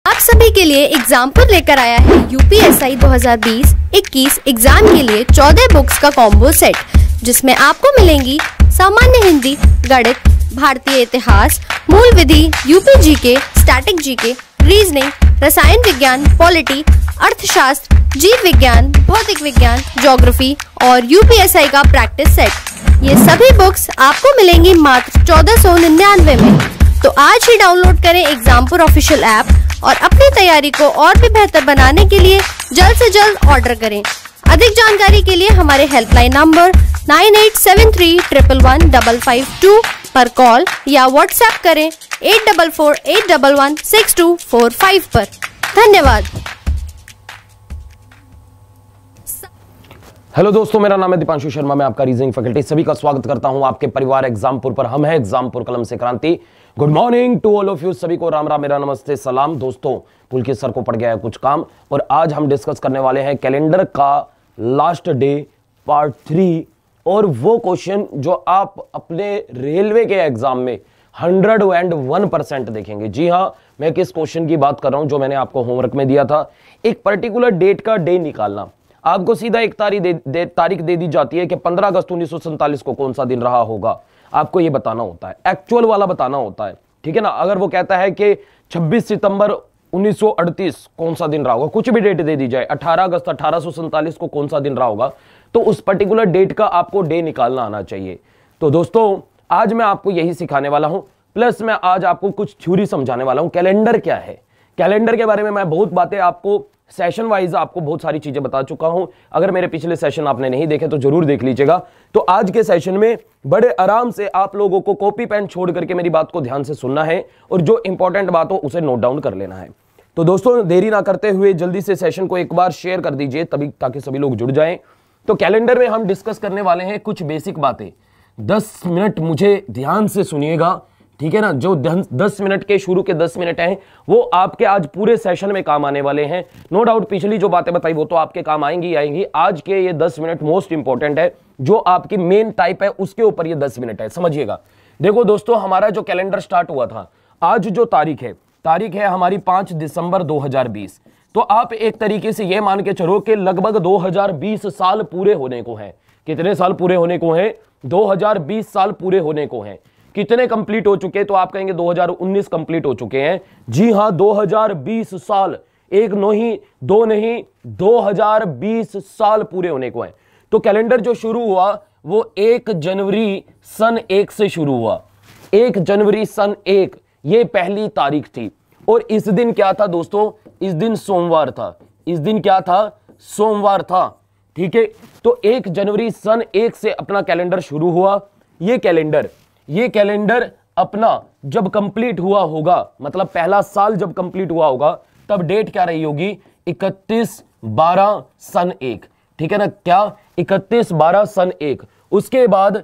आप सभी के लिए एग्जाम्पल लेकर आया है यूपीएसआई 2020-21 एग्जाम के लिए 14 बुक्स का कॉम्बो सेट, जिसमें आपको मिलेंगी सामान्य हिंदी, गणित, भारतीय इतिहास, मूल विधि, UP GK, static GK, reasoning, रसायन विज्ञान, पॉलिटी, अर्थशास्त्र, जीव विज्ञान, भौतिक विज्ञान, ज्योग्राफी और यूपीएसआई का प्रैक्टिस सेट। ये सभी बुक्स आपको मिलेंगी मात्र 1499 में। तो आज ही डाउनलोड करें एग्जाम्पुर ऑफिशियल ऐप और अपनी तैयारी को और भी बेहतर बनाने के लिए जल्द से जल्द ऑर्डर करें। अधिक जानकारी के लिए हमारे हेल्पलाइन नंबर 9873111552 पर कॉल या व्हाट्सएप करें 8448116245 पर। धन्यवाद। हेलो दोस्तों, मेरा नाम है दीपांशु शर्मा। मैं आपका रीजनिंग फैकल्टी सभी का स्वागत करता हूं आपके परिवार एग्जामपुर पर। हम हैं एग्जामपुर कलम से क्रांति। Good morning to all of you. सभी को राम राम, मेरा नमस्ते, सलाम। दोस्तों, पुलकित सर को पड़ गया है कुछ काम और आज हम डिस्कस करने वाले हैं कैलेंडर का लास्ट डे पार्ट 3 और वो क्वेश्चन जो आप अपने रेलवे के एग्जाम में 101% देखेंगे। जी हाँ, मैं किस क्वेश्चन की बात कर रहा हूं जो मैंने आपको होमवर्क में दिया था। एक पर्टिकुलर डेट का डे निकालना। आपको सीधा एक तारीख दे दी जाती है कि 15 अगस्त 1947 को कौन सा दिन रहा होगा। आपको ये बताना होता है, एक्चुअल वाला बताना होता है, ठीक है ना। अगर वो कहता है कि 26 सितंबर 1938 कौन सा दिन रहा होगा, कुछ भी डेट दे दी जाए, 18 अगस्त 1847 को कौन सा दिन रहा होगा, तो उस पर्टिकुलर डेट का आपको डे निकालना आना चाहिए। तो दोस्तों, आज मैं आपको यही सिखाने वाला हूं, प्लस मैं आज आपको कुछ थ्योरी समझाने वाला हूं। कैलेंडर क्या है, कैलेंडर के बारे में मैं बहुत बातें आपको सेशन वाइज आपको बहुत सारी चीजें बता चुका हूं। अगर मेरे पिछले सेशन आपने नहीं देखे तो जरूर देख लीजिएगा। तो आज के सेशन में बड़े आराम से आप लोगों को कॉपी पेन छोड़ करके मेरी बात को ध्यान से सुनना है और जो इंपॉर्टेंट बात हो उसे नोट डाउन कर लेना है। तो दोस्तों, देरी ना करते हुए जल्दी से सेशन को एक बार शेयर कर दीजिए तभी ताकि सभी लोग जुड़ जाएं। तो कैलेंडर में हम डिस्कस करने वाले हैं कुछ बेसिक बातें। 10 मिनट मुझे ध्यान से सुनिएगा, ठीक है ना। जो 10 मिनट के शुरू के 10 मिनट हैं वो आपके आज पूरे सेशन में काम आने वाले हैं। नो डाउट पिछली जो बातें बताई वो तो आपके काम आएंगी आएंगी। आज के ये 10 मिनट मोस्ट इंपॉर्टेंट है, जो आपकी मेन टाइप है उसके ऊपर ये 10 मिनट है, समझिएगा। देखो दोस्तों, हमारा जो कैलेंडर स्टार्ट हुआ था, आज जो तारीख है हमारी 5 दिसंबर 2020। तो आप एक तरीके से ये मान के चलो कि लगभग 2020 साल पूरे होने को हैं। कितने साल पूरे होने को हैं? 2020 साल पूरे होने को हैं। कितने कंप्लीट हो चुके? तो आप कहेंगे 2019 कंप्लीट हो चुके हैं। जी हां, 2020 साल, एक नहीं दो नहीं, 2020 साल पूरे होने को हैं। तो कैलेंडर जो शुरू हुआ वो 1 जनवरी सन 1 से शुरू हुआ। 1 जनवरी सन 1 ये पहली तारीख थी। और इस दिन क्या था दोस्तों? इस दिन सोमवार था। इस दिन क्या था? सोमवार था, ठीक है। तो 1 जनवरी सन 1 से अपना कैलेंडर शुरू हुआ। ये कैलेंडर अपना जब कंप्लीट हुआ होगा, मतलब पहला साल जब कंप्लीट हुआ होगा, तब डेट क्या रही होगी? 31/12 सन 1, ठीक है ना। क्या? 31/12 सन 1। उसके बाद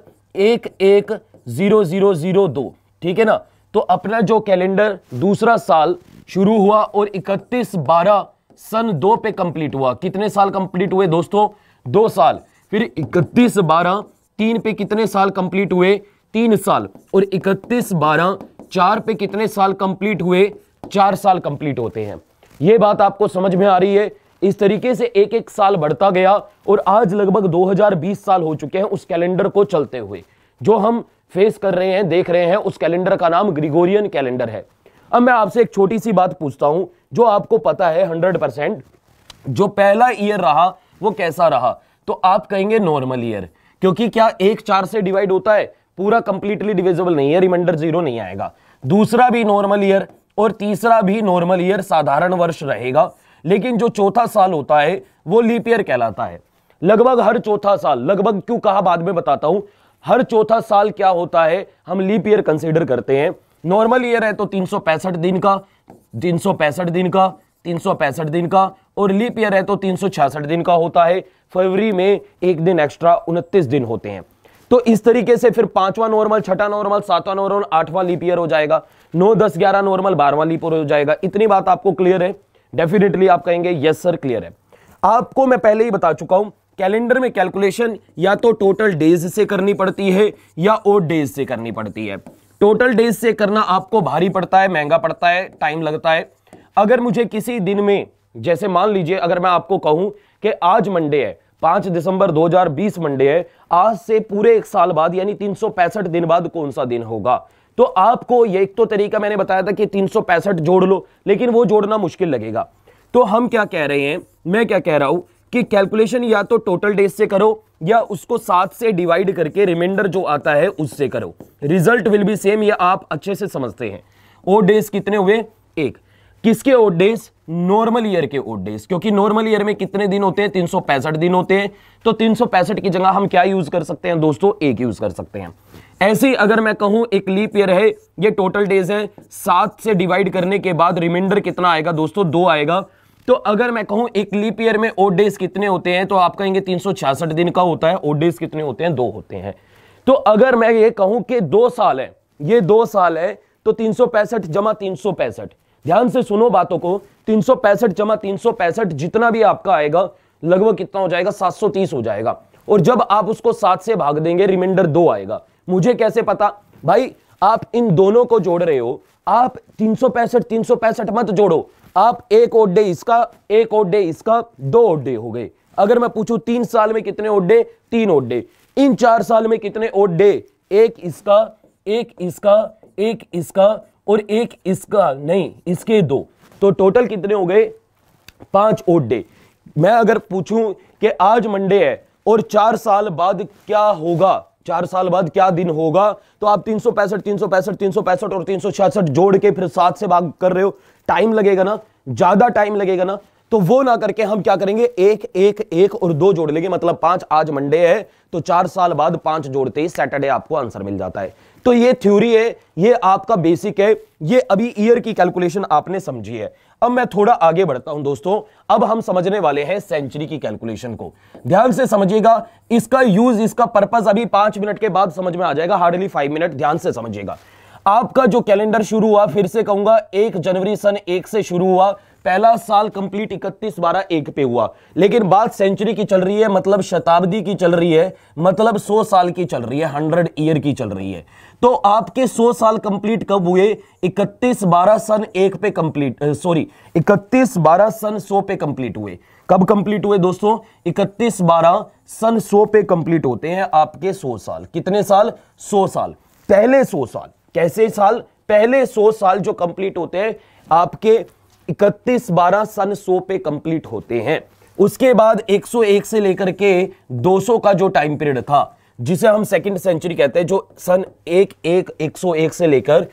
1/1/0002, ठीक है ना। तो अपना जो कैलेंडर दूसरा साल शुरू हुआ और 31/12 सन 2 पे कंप्लीट हुआ। कितने साल कंप्लीट हुए दोस्तों? 2 साल। फिर 31/12 3 पे कितने साल कंप्लीट हुए? 3 साल। और 31/12 4 पे कितने साल कंप्लीट हुए? 4 साल कंप्लीट होते हैं। यह बात आपको समझ में आ रही है? इस तरीके से एक एक साल बढ़ता गया और आज लगभग 2020 साल हो चुके हैं उस कैलेंडर को चलते हुए। जो हम फेस कर रहे हैं, देख रहे हैं, उस कैलेंडर का नाम ग्रिगोरियन कैलेंडर है। अब मैं आपसे एक छोटी सी बात पूछता हूं जो आपको पता है 100%। जो पहला ईयर रहा वो कैसा रहा? तो आप कहेंगे नॉर्मल ईयर, क्योंकि क्या 1 4 से डिवाइड होता है? पूरा कंप्लीटली डिविजिबल नहीं है, रिमाइंडर 0 नहीं आएगा। दूसरा भी नॉर्मल ईयर और तीसरा भी नॉर्मल ईयर, साधारण वर्ष रहेगा। लेकिन जो चौथा साल होता है वो लीप ईयर कहलाता है। लगभग हर चौथा साल, लगभग क्यों कहा बाद में बताता हूं, हर चौथा साल क्या होता है, हम लीप ईयर कंसीडर करते हैं। नॉर्मल ईयर है तो 365 दिन का, 365 दिन का, 365 दिन का, और लीप ईयर है तो 366 दिन का होता है। फरवरी में एक दिन एक्स्ट्रा, 29 दिन होते हैं। तो इस तरीके से फिर 5वां नॉर्मल, 6वां नॉर्मल, 7वां नॉर्मल, 8वां लीप ईयर हो जाएगा, 9 10 11 नॉर्मल, 12वां लीप ईयर हो जाएगा। इतनी बात आपको क्लियर है? डेफिनेटली आप कहेंगे यस सर क्लियर है। आपको मैं पहले ही बता चुका हूं, कैलेंडर में कैलकुलेशन या तो टोटल डेज से करनी पड़ती है या ओड डेज से करनी पड़ती है। टोटल डेज से करना आपको भारी पड़ता है, महंगा पड़ता है, टाइम लगता है। अगर मुझे किसी दिन में, जैसे मान लीजिए अगर मैं आपको कहूं कि आज मंडे है, 5 दिसंबर 2020 मंडे है, आज से पूरे एक साल बाद यानी 365 दिन बाद कौन सा दिन होगा, तो आपको ये एक तो तरीका मैंने बताया था कि 365 जोड़ लो, लेकिन वो जोड़ना मुश्किल लगेगा। तो हम क्या कह रहे हैं, मैं क्या कह रहा हूं कि कैलकुलेशन या तो टोटल डेज से करो या उसको 7 से डिवाइड करके रिमाइंडर जो आता है उससे करो, रिजल्ट विल बी सेम। ये आप अच्छे से समझते हैं। ओड डेज कितने हुए? 1। किसके ओड डेज? नॉर्मल ईयर के ओड डेज, क्योंकि नॉर्मल ईयर में कितने दिन होते हैं? 365 दिन होते हैं। तो 365 की जगह हम क्या यूज कर सकते हैं दोस्तों? 1 यूज कर सकते हैं। ऐसे ही अगर मैं कहूं एक लीप ईयर है, ये टोटल डेज है, 7 से डिवाइड करने के बाद रिमाइंडर कितना आएगा दोस्तों? 2 आएगा। तो अगर मैं कहूं एक लीप ईयर में ओड डेज कितने होते हैं, तो आप कहेंगे 366 दिन का होता है। ओड डेज कितने होते हैं? 2 होते हैं। तो अगर मैं ये कहूं कि 2 साल है, ये 2 साल है, तो 365 जमा 365, ध्यान से सुनो बातों को, 365 जमा 365 जितना भी आपका आएगा लगभग कितना हो जाएगा? 730 हो जाएगा। और जब आप उसको 7 से भाग देंगे रिमाइंडर 2 आएगा। मुझे कैसे पता? भाई आप इन दोनों को जोड़ रहे हो, आप 365 मत जोड़ो, आप एक ओड डे इसका, एक ओड डे इसका, 2 ओड डे हो गए। अगर मैं पूछूं 3 साल में कितने ओड डे? 3 odd day. इन 4 साल में कितने ओड डे? एक इसका, एक इसका, एक इसका और एक इसका, नहीं इसके 2। तो टोटल कितने हो गए? 5 ओड डे। मैं अगर पूछूं कि आज मंडे है और 4 साल बाद क्या होगा, 4 साल बाद क्या दिन होगा, तो आप 365 365 365 और 366 जोड़ के फिर 7 से भाग कर रहे हो, टाइम लगेगा ना, ज्यादा टाइम लगेगा ना। तो वो ना करके हम क्या करेंगे? 1 1 1 और 2 जोड़ लेंगे, मतलब 5। आज मंडे है तो 4 साल बाद 5 जोड़ते ही सैटरडे आपको आंसर मिल जाता है। तो ये थ्योरी है, ये आपका बेसिक है, ये अभी ईयर की कैलकुलेशन आपने समझी है। अब मैं थोड़ा आगे बढ़ता हूं दोस्तों, अब हम समझने वाले हैं सेंचुरी की कैलकुलेशन को। ध्यान से समझिएगा, इसका यूज, इसका पर्पस अभी 5 मिनट के बाद समझ में आ जाएगा, हार्डली 5 मिनट। ध्यान से समझिएगा। आपका जो कैलेंडर शुरू हुआ, फिर से कहूंगा 1 जनवरी सन 1 से शुरू हुआ, पहला साल कंप्लीट 31/12/1 पे हुआ। लेकिन बात सेंचुरी की चल रही है, मतलब शताब्दी की चल रही है, मतलब 100 साल की चल रही है, 100 ईयर की चल रही है। तो आपके 100 साल कंप्लीट कब हुए? 31/12 सन 1 पे कंप्लीट, सॉरी 31/12 सन 100 पे कंप्लीट हुए। कब कंप्लीट हुए दोस्तों? 31/12 सन 100 पे कंप्लीट होते हैं आपके 100 साल। कितने साल? 100 साल। पहले 100 साल कैसे साल? पहले 100 साल जो कंप्लीट होते हैं आपके 31/12 सन 100 पे कंप्लीट होते हैं। उसके बाद 101 से लेकर के 200 का जो टाइम पीरियड था, जिसे हम सेकंड सेंचुरी कहते हैं, जो सन 101 से लेकर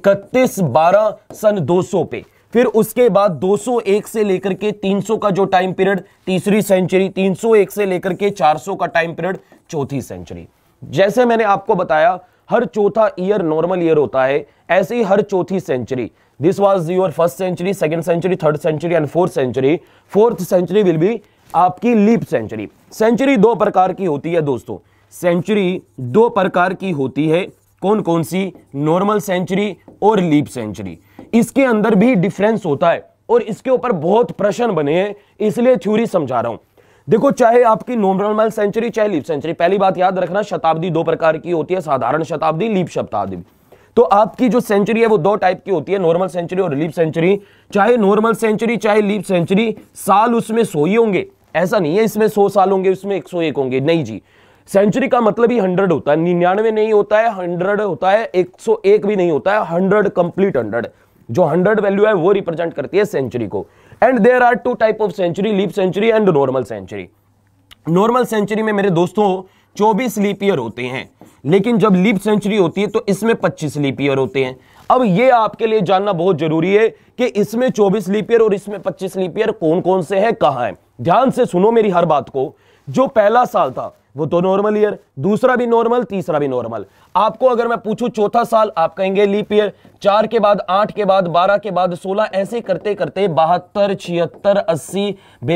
31/12 सन 200 पे, फिर उसके बाद 201 से लेकर के 300 का जो टाइम पीरियड, तीसरी सेंचुरी, 301 से लेकर के 400 का टाइम पीरियड, चौथी सेंचुरी। जैसे मैंने आपको बताया हर चौथा ईयर नॉर्मल ईयर होता है, ऐसे ही हर चौथी century, this was your first century, second century, third century and fourth century. Fourth century will be आपकी लीप सेंचुरी। सेंचुरी 2 प्रकार की होती है दोस्तों, सेंचुरी 2 प्रकार की होती है। कौन कौन सी? नॉर्मल सेंचुरी और लीप सेंचुरी। इसके अंदर भी डिफरेंस होता है और इसके ऊपर बहुत प्रश्न बने हैं, इसलिए थ्योरी समझा रहा हूं। देखो, चाहे आपकी नॉर्मल सेंचुरी चाहे लीप सेंचुरी, पहली बात याद रखना, शताब्दी 2 प्रकार की होती है, साधारण शताब्दी, लीप शताब्दी। तो आपकी जो सेंचुरी है वो 2 टाइप की होती है, नॉर्मल सेंचुरी और लीप सेंचुरी। चाहे नॉर्मल सेंचुरी चाहे लीप सेंचुरी, साल उसमें 100 ही होंगे, ऐसा नहीं है इसमें 100 साल होंगे, उसमें 101 होंगे, नहीं जी। सेंचुरी का मतलब ही 100 होता है, 99 नहीं होता है, 100 होता है, 101 भी नहीं होता है, 100 कंप्लीट 100। जो 100 वैल्यू है वो रिप्रेजेंट करती है सेंचुरी को। And there are 2 type of century, leap century and normal century. Normal century में मेरे दोस्तों 24 लीप ईयर होते हैं, लेकिन जब लीप सेंचुरी होती है तो इसमें 25 लीप ईयर होते हैं। अब ये आपके लिए जानना बहुत जरूरी है कि इसमें 24 लीप ईयर और इसमें 25 लीप ईयर कौन कौन से हैं, कहां है। ध्यान से सुनो मेरी हर बात को। जो पहला साल था वो तो नॉर्मल ईयर, दूसरा भी नॉर्मल, तीसरा भी नॉर्मल। आपको अगर मैं पूछूं चौथा साल, आप कहेंगे लीप ईयर। 4 के बाद 8 के बाद 12 के बाद 16, ऐसे करते करते 72 76 80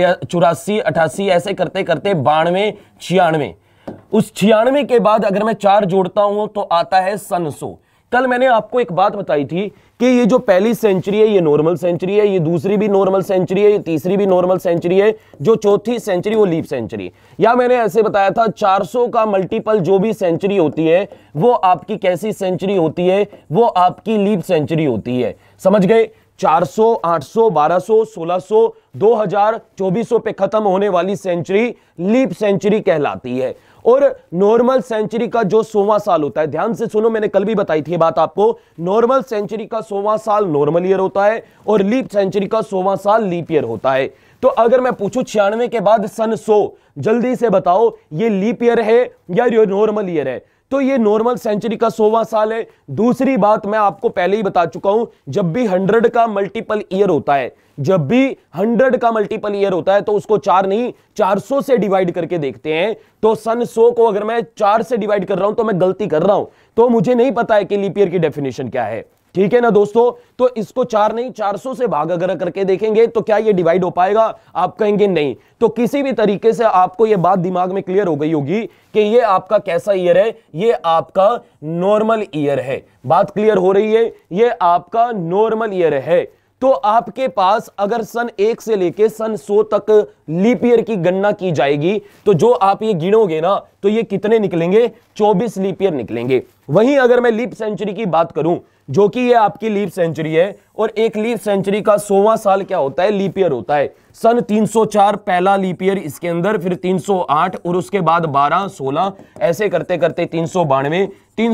84 88 ऐसे करते करते 92 96। उस 96 के बाद अगर मैं 4 जोड़ता हूं तो आता है सन 100। कल मैंने आपको एक बात बताई थी कि ये जो पहली सेंचुरी है ये नॉर्मल सेंचुरी है, ये दूसरी भी नॉर्मल सेंचुरी है, ये तीसरी भी नॉर्मल सेंचुरी है, जो चौथी सेंचुरी वो लीप सेंचुरी। या मैंने ऐसे बताया था 400 का मल्टीपल जो भी सेंचुरी होती है वो आपकी कैसी सेंचुरी होती है, वो आपकी लीप सेंचुरी होती है। समझ गए? 400, 800, 1200, 1600, 2000, 2400 पे खत्म होने वाली सेंचुरी लीप सेंचुरी कहलाती है। और नॉर्मल सेंचुरी का जो 100वां साल होता है, ध्यान से सुनो, मैंने कल भी बताई थी बात आपको, नॉर्मल सेंचुरी का 100वां साल नॉर्मल ईयर होता है और लीप सेंचुरी का 100वां साल लीप ईयर होता है। तो अगर मैं पूछूं 96 के बाद सन 100, जल्दी से बताओ ये लीप ईयर है या ये नॉर्मल ईयर है? तो ये नॉर्मल सेंचुरी का 100वां साल है। दूसरी बात मैं आपको पहले ही बता चुका हूं, जब भी 100 का मल्टीपल ईयर होता है, जब भी 100 का मल्टीपल ईयर होता है तो उसको 4 नहीं 400 से डिवाइड करके देखते हैं। तो सन 100 को अगर मैं 4 से डिवाइड कर रहा हूं तो मैं गलती कर रहा हूं, तो मुझे नहीं पता है कि लीप ईयर की डेफिनेशन क्या है, ठीक है ना दोस्तों। तो इसको 4 नहीं 400 से भाग अगर करके देखेंगे तो क्या ये डिवाइड हो पाएगा? आप कहेंगे नहीं। तो किसी भी तरीके से आपको ये बात दिमाग में क्लियर हो गई होगी कि ये आपका कैसा ईयर है, ये आपका नॉर्मल ईयर है। बात क्लियर हो रही है, ये आपका नॉर्मल ईयर है। तो आपके पास अगर सन 1 से लेके सन 100 तक लीप ईयर की गणना की जाएगी तो जो आप ये गिनोगे ना तो ये कितने निकलेंगे? 24 लीप ईयर निकलेंगे। वहीं अगर मैं लीप सेंचुरी की बात करूं, जो कि ये आपकी लीप सेंचुरी है, और एक लीप सेंचुरी का 100वां साल क्या होता है? लीप ईयर होता है। सन 304 पहला लीप ईयर इसके अंदर, फिर 308 और उसके बाद 12, 16 ऐसे करते करते 392,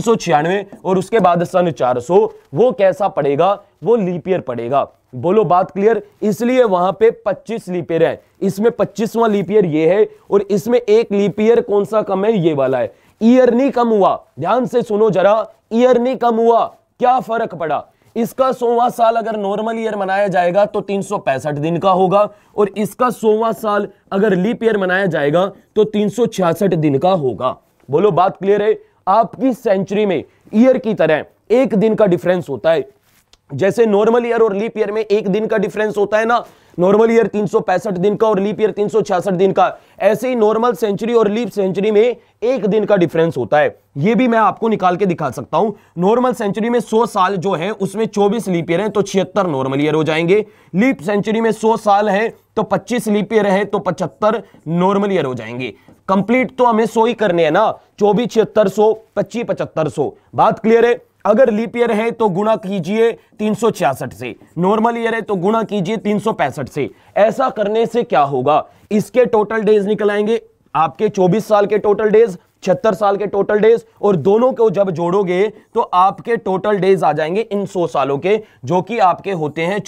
396 और उसके बाद सन 400। वो कैसा पड़ेगा? वो लीप ईयर पड़ेगा। बोलो बात क्लियर? इसलिए वहां पे 25 लीप ईयर है, इसमें 25वां लीप ईयर ये है और इसमें एक लीप ईयर कौन सा कम है? ये वाला है। ईयर नहीं कम हुआ, ध्यान से सुनो जरा, ईयर नहीं कम हुआ, क्या फर्क पड़ा? इसका 100वां साल अगर नॉर्मल ईयर मनाया जाएगा तो 365 दिन का होगा और इसका 100वां साल अगर लीप ईयर मनाया जाएगा तो 366 दिन का होगा। बोलो बात क्लियर है? आपकी सेंचुरी में ईयर की तरह एक दिन का डिफरेंस होता है। जैसे नॉर्मल ईयर और लीप ईयर में एक दिन का डिफरेंस होता है ना, नॉर्मल ईयर 365 दिन का और लीप ईयर 366 दिन का, ऐसे ही नॉर्मल सेंचुरी और लीप सेंचुरी में एक दिन का डिफरेंस होता है। ये भी मैं आपको निकाल के दिखा सकता हूं। नॉर्मल सेंचुरी में 100 साल जो है उसमें 24 लीप ईयर है तो 76 नॉर्मल ईयर हो जाएंगे। लीप सेंचुरी में 100 साल है तो 25 लीप ईयर है तो 75 नॉर्मल ईयर हो जाएंगे। कंप्लीट तो हमें 100 ही करने हैं ना, 24 7600 25 7500। बात क्लियर है? अगर लीप ईयर है तो गुणा कीजिए 366 से, नॉर्मल ईयर है तो गुणा कीजिए 365 से। ऐसा करने से क्या होगा? इसके टोटल डेज निकल आएंगे, आपके 24 साल के टोटल डेज, 76 साल के टोटल डेज, और दोनों को जब जोड़ोगे तो आपके टोटल डेज आ जाएंगे इन 100 सालों के, जो कि आपके होते हैं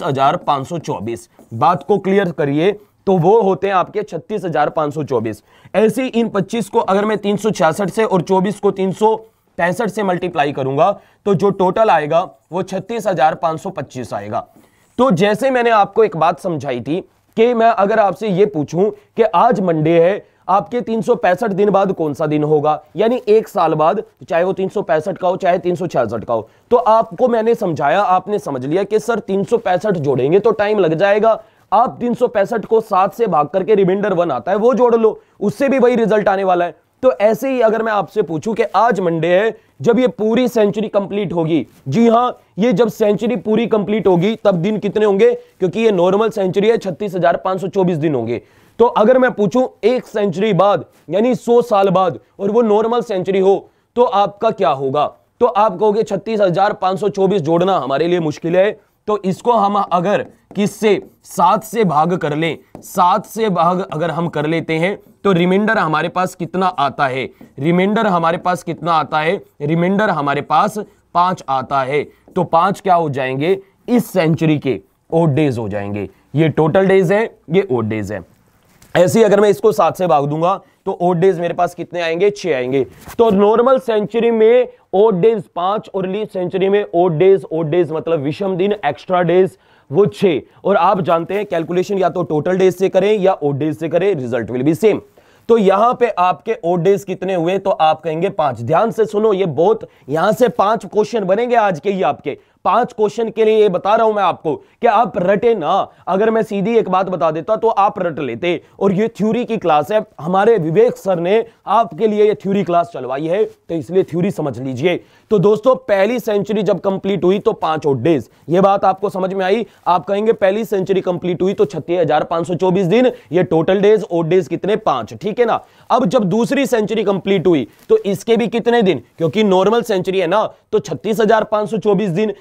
36,524। बात को क्लियर करिए, तो वो होते हैं आपके 36,524। ऐसे इन 25 को अगर मैं 366 से और 24 को 365 से मल्टीप्लाई करूंगा तो जो टोटल आएगा वो 36,525 आएगा। तो जैसे मैंने आपको एक बात समझाई थी कि मैं अगर आपसे ये पूछूं कि आज मंडे है, आपके 365 दिन बाद कौन सा दिन होगा, यानी एक साल बाद, चाहे वो 365 का हो चाहे 366 का हो, तो आपको मैंने समझाया, आपने समझ लिया कि सर 365 जोड़ेंगे तो टाइम लग जाएगा। आप 365 को 7 से भाग करके रिमाइंडर 1 आता है वो जोड़ लो, उससे भी वही रिजल्ट आने वाला है। तो ऐसे ही अगर मैं आपसे पूछूं कि आज मंडे है, जब ये पूरी सेंचुरी कंप्लीट होगी, जी हां, ये जब सेंचुरी पूरी कंप्लीट होगी तब दिन कितने होंगे? क्योंकि ये नॉर्मल सेंचुरी है, 36,524 दिन होंगे। तो अगर मैं पूछूं एक सेंचुरी बाद यानी 100 साल बाद और वो नॉर्मल सेंचुरी हो तो आपका क्या होगा? तो आप कहोगे 36,524 जोड़ना हमारे लिए मुश्किल है, तो इसको हम अगर किससे 7 से भाग कर लें, 7 से भाग अगर हम कर लेते हैं तो रिमाइंडर हमारे पास कितना आता है? रिमाइंडर हमारे पास कितना आता है? रिमाइंडर हमारे पास 5 आता है। तो 5 क्या हो जाएंगे? इस सेंचुरी के ओड डेज हो जाएंगे। ये टोटल डेज है, ये ओड डेज है। ऐसे ही अगर मैं इसको 7 से भाग दूंगा तो ओड डेज मेरे पास कितने आएंगे? 6 आएंगे। तो नॉर्मल सेंचुरी में ओड डेज 5 और लीप सेंचुरी में ओड डेज मतलब विषम दिन, एक्स्ट्रा डेज, वो 6। और आप जानते हैं कैलकुलेशन या तो टोटल डेज से करें या ओड डेज से करें, रिजल्ट विल बी सेम। तो यहां पे आपके ओड डेज कितने हुए? तो आप कहेंगे 5। ध्यान से सुनो, ये बहुत, यहां से 5 क्वेश्चन बनेंगे आज के ही आपके। 5 क्वेश्चन के लिए ये बता रहा हूं मैं आपको कि आप रटे ना। अगर मैं सीधी एक बात बता देता तो आप रट लेते। और ये थ्योरी की क्लास है, हमारे विवेक सर ने आपके लिए ये थ्योरी क्लास चलवाई है, तो इसलिए थ्योरी समझ लीजिए। तो दोस्तों पहली सेंचुरी जब कंप्लीट हुई तो 5 ओड डेज, ये बात आपको समझ में आई? आप कहेंगे पहली सेंचुरी कंप्लीट हुई तो 36,524 दिन, ये टोटल डेज, ओड डेज कितने? 5, ठीक है ना। अब जब दूसरी सेंचुरी कंप्लीट हुई तो इसके भी कितने दिन? क्योंकि नॉर्मल सेंचुरी है ना, तो 36,524 दिन,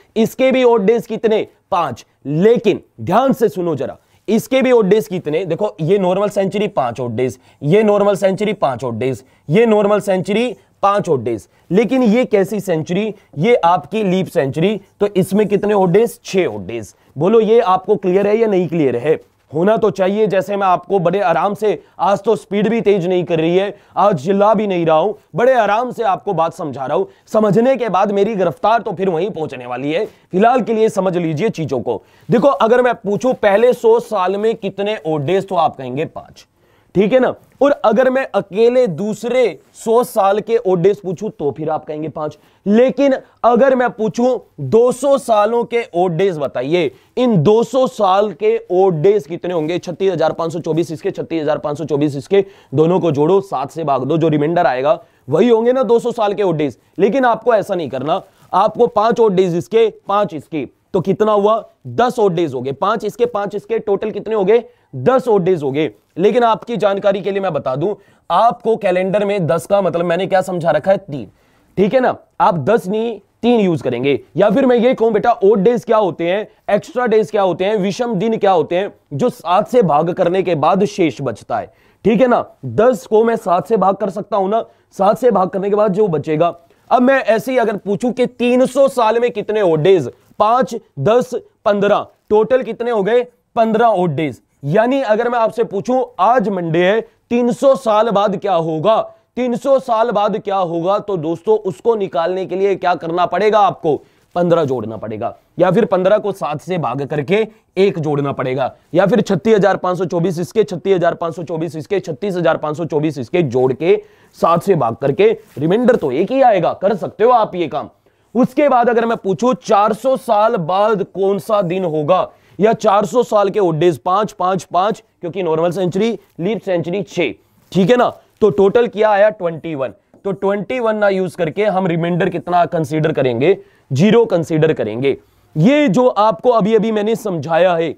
इसके भी ओड डेज कितने 5, लेकिन ध्यान से सुनो जरा, इसके भी ओड डेज कितने, देखो ये नॉर्मल सेंचुरी 5 ओड डेज, ये नॉर्मल सेंचुरी 5 ओड डेज, ये नॉर्मल सेंचुरी 5 ओड डेज, लेकिन ये कैसी सेंचुरी, ये आपकी लीप सेंचुरी, तो इसमें कितने ओड डेज 6 ओड डेज। बोलो ये आपको क्लियर है या नहीं क्लियर है? होना तो चाहिए। जैसे मैं आपको बड़े आराम से, आज तो स्पीड भी तेज नहीं कर रही है, आज चिल्ला भी नहीं रहा हूं, बड़े आराम से आपको बात समझा रहा हूं। समझने के बाद मेरी गिरफ्तार तो फिर वहीं पहुंचने वाली है। फिलहाल के लिए समझ लीजिए चीजों को। देखो अगर मैं पूछूं पहले 100 साल में कितने ओड डेज, तो आप कहेंगे 5, ठीक है ना। और अगर मैं अकेले दूसरे 100 साल के ओड डेज पूछूं तो फिर आप कहेंगे 5। लेकिन अगर मैं पूछूं 200 सालों के ओड डेज बताइए, इन 200 साल के ओड डेज कितने होंगे? 36,524 इसके, 36,524 इसके, दोनों को जोड़ो, 7 से भाग दो, जो रिमाइंडर आएगा वही होंगे ना 200 साल के ओड डेज। लेकिन आपको ऐसा नहीं करना, आपको 5 ओड डेज इसके, 5 इसके, तो कितना हुआ? 10 ओड डेज हो गए। 5 इसके 5 इसके, टोटल कितने हो गए? 10 ओड डेज हो गए। लेकिन आपकी जानकारी के लिए मैं बता दूं, आपको कैलेंडर में 10 का मतलब मैंने क्या समझा रखा है? 3, ठीक है ना। आप 10 नहीं 3 यूज करेंगे। या फिर मैं ये कहूं बेटा ओड डेज क्या होते हैं, एक्स्ट्रा डेज क्या होते हैं, विषम दिन क्या होते हैं, जो 7 से भाग करने के बाद शेष बचता है, ठीक है ना। 10 को मैं 7 से भाग कर सकता हूं ना, 7 से भाग करने के बाद जो बचेगा। अब मैं ऐसे ही अगर पूछूं कि 300 साल में कितने ओड डेज, 5, 10, 15, टोटल कितने हो गए? 15 ओड डेज। यानी अगर मैं आपसे पूछूं आज मंडे है, 300 साल बाद क्या होगा, 300 साल बाद क्या होगा, तो दोस्तों उसको निकालने के लिए क्या करना पड़ेगा? आपको 15 जोड़ना पड़ेगा, या फिर 15 को 7 से भाग करके 1 जोड़ना पड़ेगा, या फिर 36,524 इसके, 36,524 इसके, 36,524 इसके जोड़ के 7 से भाग करके रिमाइंडर तो 1 ही आएगा। कर सकते हो आप ये काम। उसके बाद अगर मैं पूछूं 400 साल बाद कौन सा दिन होगा, या 400 साल के ओड डेज 5, 5, 5, क्योंकि नॉर्मल सेंचुरी, लीप सेंचुरी 6, ठीक है ना। तो टोटल क्या आया? 21। तो 21 ना यूज करके हम रिमाइंडर कितना कंसीडर करेंगे? 0 कंसीडर करेंगे। ये जो आपको अभी अभी मैंने समझाया है,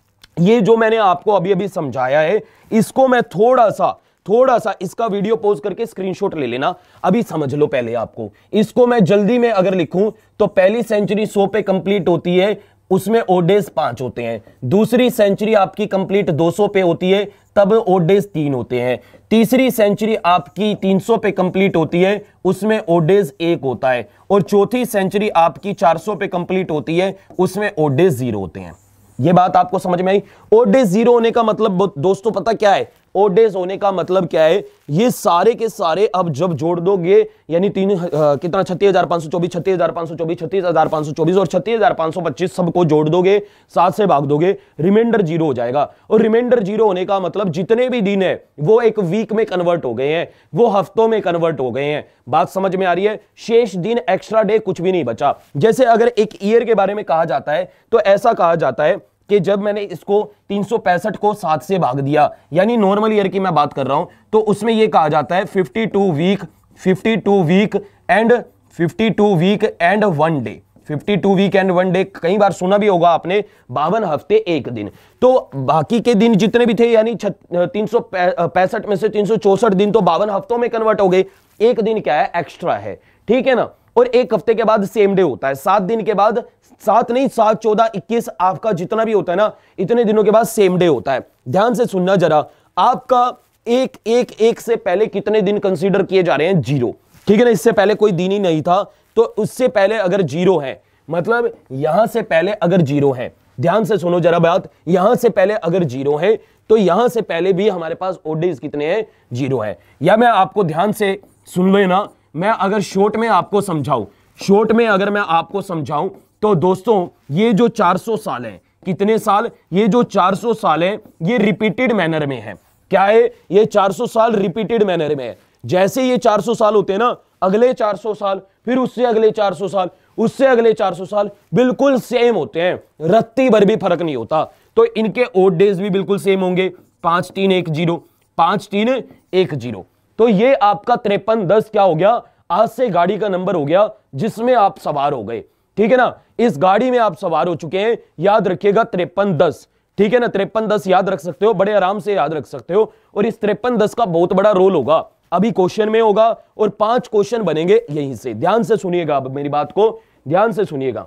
ये जो मैंने आपको अभी अभी समझाया है, इसको मैं थोड़ा सा इसका वीडियो पॉज करके स्क्रीनशॉट ले लेना, अभी समझ लो पहले आपको। इसको मैं जल्दी में अगर लिखूं तो पहली सेंचुरी 100 पे कंप्लीट होती है, उसमें ओड डेज 5 होते हैं। दूसरी सेंचुरी आपकी कंप्लीट 200 पे होती है, तब ओड डेज 3 होते हैं। तीसरी सेंचुरी आपकी 300 पे कंप्लीट होती है, उसमें ओड डेज 1 होता है। और चौथी सेंचुरी आपकी 400 पे कंप्लीट होती है, उसमें ओड डेज 0 होते हैं। ये बात आपको समझ में आई? ओड डेज 0 होने का मतलब दोस्तों पता क्या है? ओड डेज होने का मतलब क्या है? ये सारे के सारे अब जब जोड़ दोगे, यानी कितना 36,524, 36,524, 36,524 और 36,525 सबको जोड़ दोगे, 7 से भाग दोगे, रिमाइंडर 0 हो जाएगा। और रिमाइंडर 0 होने का मतलब जितने भी दिन है वो एक वीक में कन्वर्ट हो गए हैं, वो हफ्तों में कन्वर्ट हो गए हैं। बात समझ में आ रही है? शेष दिन, एक्स्ट्रा डे कुछ भी नहीं बचा। जैसे अगर एक ईयर के बारे में कहा जाता है तो ऐसा कहा जाता है कि जब मैंने इसको 365 को 7 से भाग दिया, यानी नॉर्मल ईयर की मैं बात कर रहा हूं, तो उसमें यह कहा जाता है 52 week and 1 day. 52 week and 1 day कई बार सुना भी होगा आपने, 52 हफ्ते 1 दिन। तो बाकी के दिन जितने भी थे, यानी 365 में से 364 दिन तो 52 हफ्तों में कन्वर्ट हो गए। 1 दिन क्या है? एक्स्ट्रा है, ठीक है ना। और 1 हफ्ते के बाद सेम डे होता है, 7 दिन के बाद, 7 नहीं 7, 14, 21 आपका जितना भी होता है ना, इतने दिनों के बाद सेम डे होता है। ध्यान से सुनना जरा, आपका एक से पहले कितने दिन कंसीडर किए जा रहे हैं? 0, ठीक है ना। इससे पहले कोई दिन ही नहीं था, तो उससे पहले अगर 0 है, मतलब यहां से पहले अगर 0 है, ध्यान से सुनो जरा बात, यहां से पहले अगर 0 है तो यहां से पहले भी हमारे पास ओड डेज कितने हैं? 0 है। या मैं आपको ध्यान से सुन लेना, मैं अगर शॉर्ट में आपको समझाऊं, तो दोस्तों ये जो 400 साल है, कितने साल? ये जो 400 साल है ये रिपीटेड मैनर में है। क्या है? ये 400 साल रिपीटेड मैनर में है। जैसे ये 400 साल होते हैं ना, अगले 400 साल, फिर उससे अगले 400 साल, उससे अगले 400 साल बिल्कुल सेम होते हैं, रत्ती भर भी फर्क नहीं होता। तो इनके ओड डेज भी बिल्कुल सेम होंगे, 5310, 5310। तो ये आपका 5310 क्या हो गया? आज से गाड़ी का नंबर हो गया जिसमें आप सवार हो गए, ठीक है ना। इस गाड़ी में आप सवार हो चुके हैं, याद रखिएगा 5310, ठीक है ना। 5310 याद रख सकते हो, बड़े आराम से याद रख सकते हो। और इस 5310 का बहुत बड़ा रोल होगा, अभी क्वेश्चन में होगा, और 5 क्वेश्चन बनेंगे यहीं से। ध्यान से सुनिएगा, अब मेरी बात को ध्यान से सुनिएगा।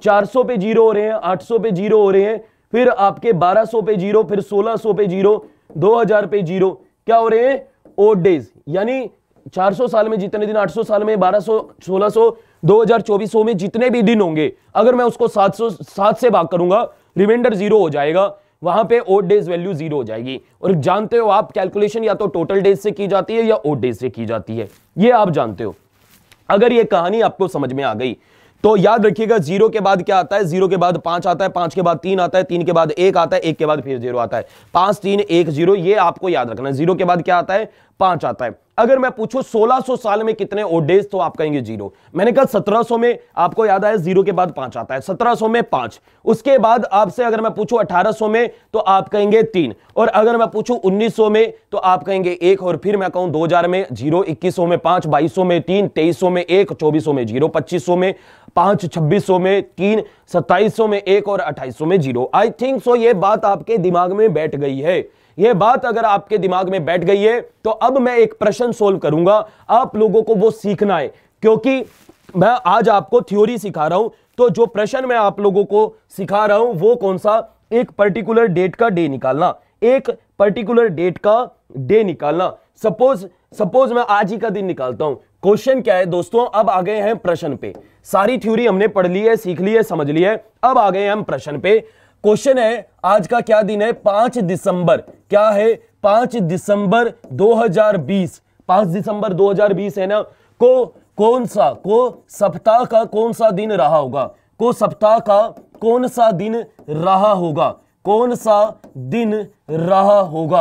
400 पे 0 हो रहे हैं, 800 पे 0 हो रहे हैं, फिर आपके 1200 पे 0, फिर 1600 पे 0, 2000 पे 0, क्या हो रहे हैं? Odd days. यानी 400 साल में जितने दिन, 800 साल में 1200, 1600, 2024 में जितने भी दिन होंगे, अगर मैं उसको 7 से भाग करूंगा, रिमाइंडर 0 हो जाएगा, वहां पे ओड डेज वैल्यू 0 हो जाएगी। और जानते हो आप कैलकुलेशन या तो टोटल डेज से की जाती है या ओड डेज से की जाती है, ये आप जानते हो। अगर ये कहानी आपको समझ में आ गई तो याद रखिएगा, 0 के बाद क्या आता है? 0 के बाद 5 आता है, 5 के बाद 3 आता है, 3 के बाद 1 आता है, 1 के बाद फिर 0 आता है, 5 3 1 0, ये आपको याद रखना है। 0 के बाद क्या आता है? 5 आता है। अगर मैं पूछूं 1600 साल में कितने ओड डेज, तो आप कहेंगे 0। मैंने कहा 1700 में, आपको याद आया 0 के बाद 5 आता है, 1700 में 5। उसके बाद आपसे अगर मैं पूछूं 1800 में, तो आप कहेंगे 3। और अगर मैं पूछूं 1900 में, तो आप कहेंगे 1। और फिर मैं कहूं 2000 में 0, 2100 में 5, 2200 में 3, 2300 में 1, 2400 में 0, 2500 में 5, 2600 में 3, 2700 में 1 और 2800 में 0। आई थिंक सो ये बात आपके दिमाग में बैठ गई है। ये बात अगर आपके दिमाग में बैठ गई है तो अब मैं एक प्रश्न सोल्व करूंगा, आप लोगों को वो सीखना है, क्योंकि मैं आज आपको थ्योरी सिखा रहा हूं। तो जो प्रश्न मैं आप लोगों को सिखा रहा हूं वो कौन सा? एक पर्टिकुलर डेट का डे निकालना, एक पर्टिकुलर डेट का डे निकालना। सपोज मैं आज ही का दिन निकालता हूं। क्वेश्चन क्या है दोस्तों? अब आ गए हैं प्रश्न पे। सारी थ्योरी हमने पढ़ ली है, सीख ली है, समझ ली है, अब आ गए हैं हम प्रश्न पे। क्वेश्चन है आज का क्या दिन है? 5 दिसंबर। क्या है? 5 दिसंबर 2020। 5 दिसंबर 2020 है ना। कौन सप्ताह का कौन सा दिन रहा होगा? सप्ताह का कौन सा दिन रहा होगा? कौन सा दिन रहा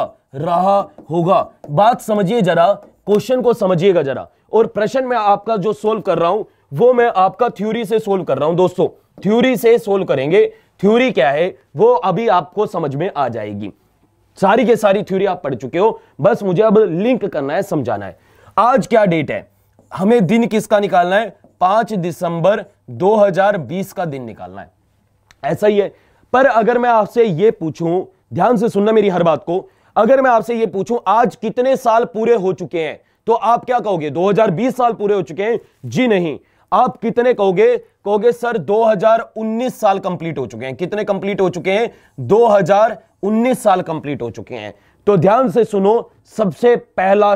होगा? बात समझिए जरा, क्वेश्चन को समझिएगा जरा। और प्रश्न में आपका जो सोल्व कर रहा हूं वो मैं आपका थ्योरी से सोल्व कर रहा हूं दोस्तों, थ्योरी से सोल्व करेंगे। थ्योरी क्या है वो अभी आपको समझ में आ जाएगी। सारी के सारी थ्योरी आप पढ़ चुके हो, बस मुझे अब लिंक करना है, समझाना है। आज क्या डेट है? हमें दिन किसका निकालना है? 5 दिसंबर 2020 का दिन निकालना है, ऐसा ही है। पर अगर मैं आपसे यह पूछूं, ध्यान से सुनना मेरी हर बात को, अगर मैं आपसे यह पूछूं आज कितने साल पूरे हो चुके हैं, तो आप क्या कहोगे? 2020 साल पूरे हो चुके हैं? जी नहीं। आप कितने कहोगे? कहोगे सर 2019 साल कंप्लीट हो चुके हैं। कितने कंप्लीट हो चुके हैं? 2019 साल कंप्लीट हो चुके हैं। तो ध्यान से सुनो, सबसे पहला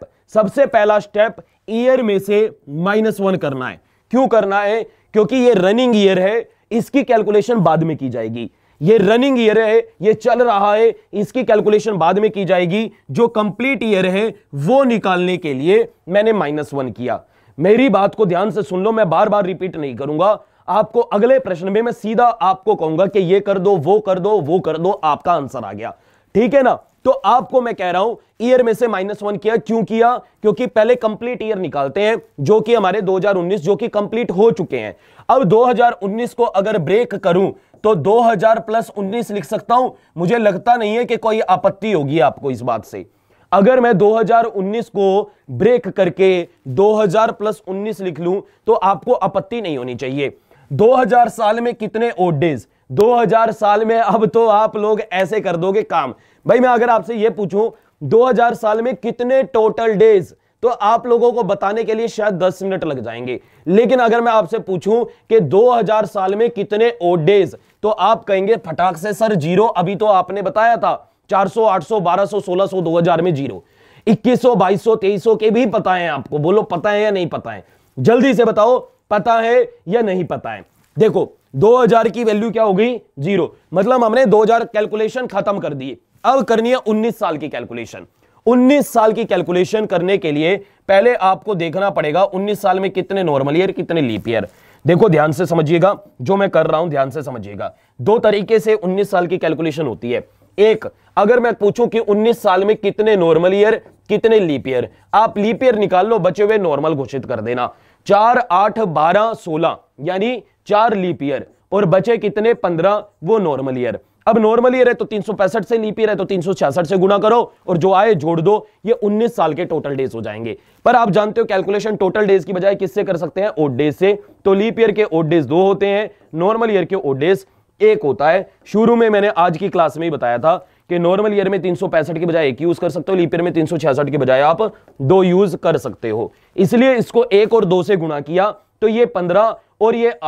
स्टेप ईयर में से -1 करना है। क्यों करना है? क्योंकि ये रनिंग ईयर है, इसकी कैलकुलेशन बाद में की जाएगी। ये रनिंग ईयर है, ये चल रहा है, इसकी कैलकुलेशन बाद में की जाएगी। जो कंप्लीट ईयर है वो निकालने के लिए मैंने -1 किया। मेरी बात को ध्यान से सुन लो, मैं बार बार रिपीट नहीं करूंगा। आपको अगले प्रश्न में मैं सीधा आपको कहूंगा कि ये कर दो, वो कर दो, वो कर दो, आपका आंसर आ गया। ठीक है ना? तो आपको मैं कह रहा हूं ईयर में से -1 किया। क्यों किया? क्योंकि पहले कंप्लीट ईयर निकालते हैं, जो कि हमारे 2019 जो कि कंप्लीट हो चुके हैं। अब 2019 को अगर ब्रेक करूं तो 2000 + 19 लिख सकता हूं। मुझे लगता नहीं है कि कोई आपत्ति होगी आपको इस बात से। अगर मैं 2019 को ब्रेक करके 2000 + 19 लिख लूं तो आपको आपत्ति नहीं होनी चाहिए। 2000 साल में कितने ओड डेज? 2000 साल में अब तो आप लोग ऐसे कर दोगे काम। भाई मैं अगर आपसे यह पूछूं 2000 साल में कितने टोटल डेज, तो आप लोगों को बताने के लिए शायद 10 मिनट लग जाएंगे। लेकिन अगर मैं आपसे पूछूं कि 2000 साल में कितने ओड डेज, तो आप कहेंगे फटाक से सर 0। अभी तो आपने बताया था 400, 800, 1200, 1600, 2000 में 0। 2100, 2200, 2300 के भी पता है आपको? बोलो पता है या नहीं पता है? जल्दी से बताओ, पता है या नहीं पता है? देखो 2000 की वैल्यू क्या हो गई? 0। मतलब हमने 2000 कैलकुलेशन खत्म कर दी। अब करनी है 19 साल की कैलकुलेशन। 19 साल की कैलकुलेशन करने के लिए पहले आपको देखना पड़ेगा 19 साल में कितने नॉर्मल ईयर, कितने लीप ईयर। देखो ध्यान से समझिएगा, जो मैं कर रहा हूं ध्यान से समझिएगा। 2 तरीके से 19 साल की कैलकुलेशन होती है। एक, अगर मैं पूछूं कि 19 साल में कितने नॉर्मल ईयर, कितने लीप ईयर, आप लीप ईयर निकाल लो, बचे हुए नॉर्मल घोषित कर देना। 4, 8, 12, 16 यानी 4 लीप ईयर, और बचे कितने? 15, वो नॉर्मल ईयर। अब नॉर्मल ईयर है तो 365 से, लीप ईयर है तो 366 से गुना करो और जो आए जोड़ दो। ये 19 साल के टोटल डेज हो जाएंगे। पर आप जानते हो कैलकुलेशन टोटल डेज की बजाय किससे कर सकते हैं? ओड डेज से। तो लीप ईयर के ओड डेज 2 होते हैं, नॉर्मल ईयर के ओड डेज 1 होता है। शुरू में मैंने आज की क्लास में ही बताया था कि नॉर्मल ईयर में 365 की बजाय 1 यूज कर सकते हो, लीप ईयर में 366 की बजाय आप 2 यूज कर सकते हो। इसलिए इसको 1 और 2 से गुणा किया तो ये 15 और ये 8,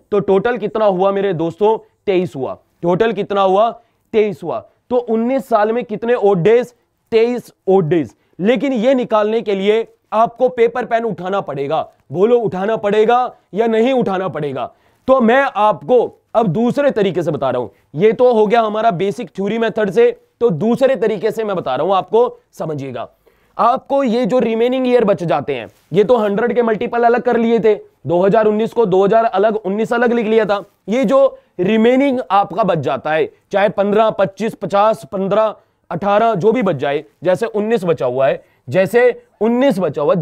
तो टोटल कितना हुआ मेरे दोस्तों? 23 हुआ। टोटल कितना हुआ? 23 हुआ। तो 19 साल में कितने ओड डेज? 23 odd days. लेकिन यह निकालने के लिए आपको पेपर पेन उठाना पड़ेगा। बोलो, उठाना पड़ेगा या नहीं उठाना पड़ेगा? तो मैं आपको अब दूसरे तरीके से बता रहा हूं। ये तो हो गया हमारा बेसिक थ्योरी मेथड से, तो दूसरे तरीके से मैं बता रहा हूं, आपको समझिएगा। आपको ये जो रिमेनिंग ईयर बच जाते हैं, ये तो 100 के मल्टीपल अलग कर लिए थे, 2019 को 2000 अलग, 19 अलग लिख लिया था। ये जो रिमेनिंग आपका बच जाता है, चाहे 15, 25, 50, 15, 18 जो भी बच जाए, जैसे 19 बचा हुआ है, जैसे 19 बचा हुआ,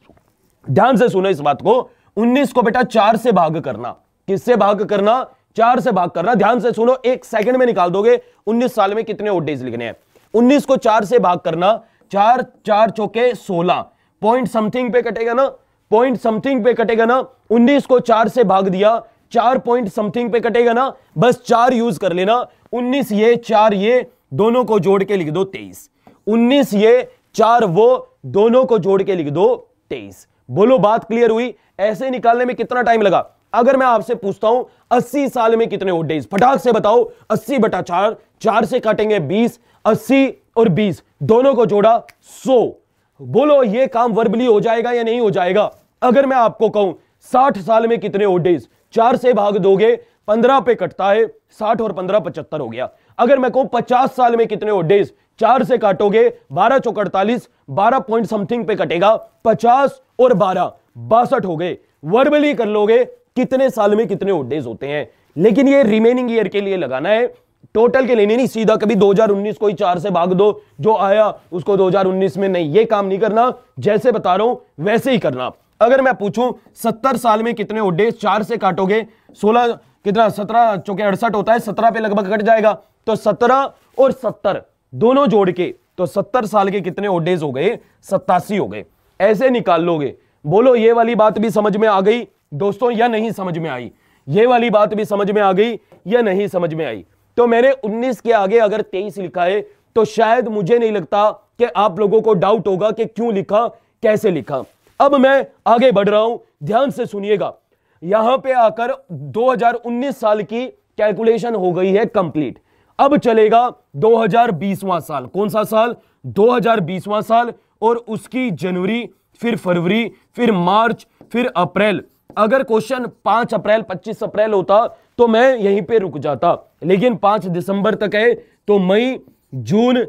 ध्यान से सुनो इस बात को। 19 को बेटा 4 से भाग करना। किससे भाग करना? 4 से भाग करना। ध्यान से सुनो, 1 सेकंड में निकाल दोगे 19 साल में कितने ओड डेज लिखने हैं। 19 को 4 से भाग करना, 4 4 चौके 16, पॉइंट समथिंग पे कटेगा ना, पॉइंट समथिंग पे कटेगा ना। 19 को 4 से भाग दिया, 4 पॉइंट समथिंग पे कटेगा ना, बस 4 यूज कर लेना। 19 ये 4 ये दोनों को जोड़ के लिख दो 23। 19 ये 4 वो दोनों को जोड़ के लिख दो 23। बोलो, बात क्लियर हुई? ऐसे निकालने में कितना टाइम लगा? अगर मैं आपसे पूछता हूं 80 साल में कितने ओड डेज, फटाक से बताओ। 80 बटा 4, 4 से काटेंगे 20, 80 और 20 दोनों को जोड़ा 100। बोलो, ये काम वर्बली हो जाएगा या नहीं हो जाएगा? अगर मैं आपको कहूं 60 साल में कितने ओड डेज, 4 से भाग दोगे 15 पे कटता है, 60 और 15 75 हो गया। अगर मैं कहूं 50 साल में कितने ओड डेज, 4 से काटोगे 12 चौक 48, 12 पॉइंट समथिंग पे कटेगा, 50 और 12 62 हो गए। वर्बली कर लोगे कितने साल में कितने ओड डेज होते हैं। लेकिन ये रिमेनिंग ईयर के लिए लगाना है, टोटल के लिए नहीं। सीधा कभी 2019 को ही 4 से भाग दो, जो आया उसको 2019 में, नहीं, ये काम नहीं करना। जैसे बता रहा हूं वैसे ही करना। अगर मैं पूछूं 70 साल में कितने ओड डेज, 4 से काटोगे 16 कितना, 17 चौके 68 होता है, 17 पे लगभग कट जाएगा, तो 17 और 70 दोनों जोड़ के तो 70 साल के कितने ओड डेज हो गए? 87 हो गए। ऐसे निकाल लोगे। बोलो, ये वाली बात भी समझ में आ गई दोस्तों या नहीं समझ में आई? ये वाली बात भी समझ में आ गई या नहीं समझ में आई? तो मैंने 19 के आगे अगर 23 लिखा है, तो शायद मुझे नहीं लगता कि आप लोगों को डाउट होगा कि क्यों लिखा, कैसे लिखा। अब मैं आगे बढ़ रहा हूं, ध्यान से सुनिएगा। यहां पे आकर 2019 साल की कैलकुलेशन हो गई है कंप्लीट। अब चलेगा 2020वां साल। कौन सा साल? 2020वां साल। और उसकी जनवरी, फिर फरवरी, फिर मार्च, फिर अप्रैल। अगर क्वेश्चन 5 अप्रैल 25 अप्रैल होता तो मैं यहीं पे रुक जाता, लेकिन 5 दिसंबर तक है, तो मई, जून,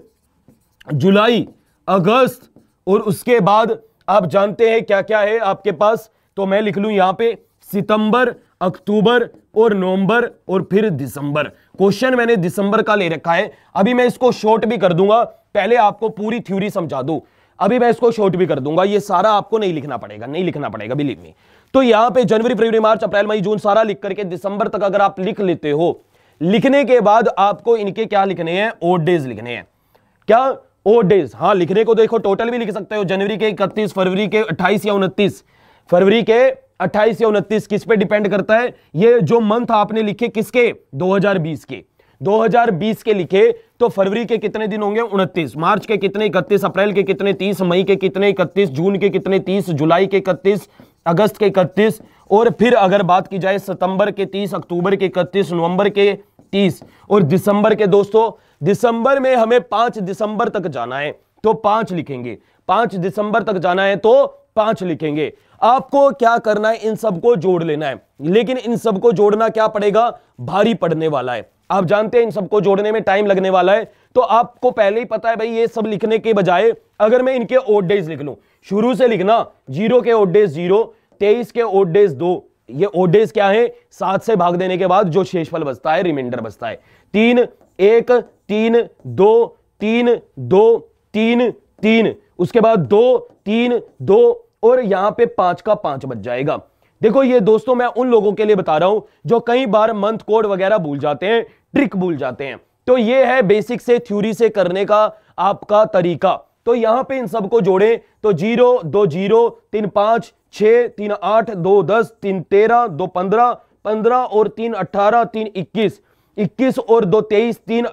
जुलाई, अगस्त और उसके बाद आप जानते हैं क्या क्या है आपके पास, तो मैं लिख लूं यहां पे सितंबर, अक्टूबर और नवंबर और फिर दिसंबर। क्वेश्चन मैंने दिसंबर का ले रखा है। अभी मैं इसको शॉर्ट भी कर दूंगा, पहले आपको पूरी थ्योरी समझा दूं, अभी मैं इसको शॉर्ट भी कर दूंगा। ये सारा आपको नहीं लिखना पड़ेगा, नहीं लिखना पड़ेगा, बिलीव मी। तो यहां पे जनवरी, फरवरी, मार्च, अप्रैल, मई, जून सारा लिख करके दिसंबर तक अगर आप लिख लेते हो, लिखने के बाद आपको इनके क्या लिखने हैं? ओड डेज लिखने हैं। क्या? Odd days. हाँ, लिखने को देखो टोटल भी लिख सकते हो, जनवरी के 31, फरवरी के 28 या 29, फरवरी के 28 या 29। किस पे डिपेंड करता है? ये जो मंथ आपने लिखे किसके? 2020 के। 2020 के लिखे तो फरवरी के कितने दिन होंगे? 29, मार्च के कितने? 31, अप्रैल के कितने? 30, मई के कितने? 31, जून के कितने? 30, जुलाई के 31, अगस्त के 31, और फिर अगर बात की जाए सितंबर के 30, अक्टूबर के 31, नवंबर के 30 और दिसंबर के। दोस्तों, दिसंबर में हमें 5 दिसंबर तक जाना है तो 5 लिखेंगे, 5 दिसंबर तक जाना है तो 5 लिखेंगे। आपको क्या करना है? इन सबको जोड़ लेना है, लेकिन इन सबको जोड़ना क्या पड़ेगा? भारी पड़ने वाला है। आप जानते हैं इन सबको जोड़ने में टाइम लगने वाला है, तो आपको पहले ही पता है भाई, ये सब लिखने के बजाय अगर मैं इनके ओड डेज लिख लूं, शुरू से लिखना, 0 के ओड डेज 0, 23 के ओड डेज 2। ये ओड डेज क्या है? 7 से भाग देने के बाद जो शेषफल बचता है, रिमाइंडर बचता है, 3 1 3 2 3 2 3 3, उसके बाद 2 3 2 और यहां पे 5 का 5 बच जाएगा। देखो ये दोस्तों मैं उन लोगों के लिए बता रहा हूं जो कई बार मंथ कोड वगैरह भूल जाते हैं, ट्रिक भूल जाते हैं। तो ये है बेसिक से थ्योरी से करने का आपका तरीका। तो यहां पे इन सबको जोड़ें तो 0 2 0 3 5 6 3 8 2 10 3 13 2 15 15 और 3 18 3 21 21 और 2 23 3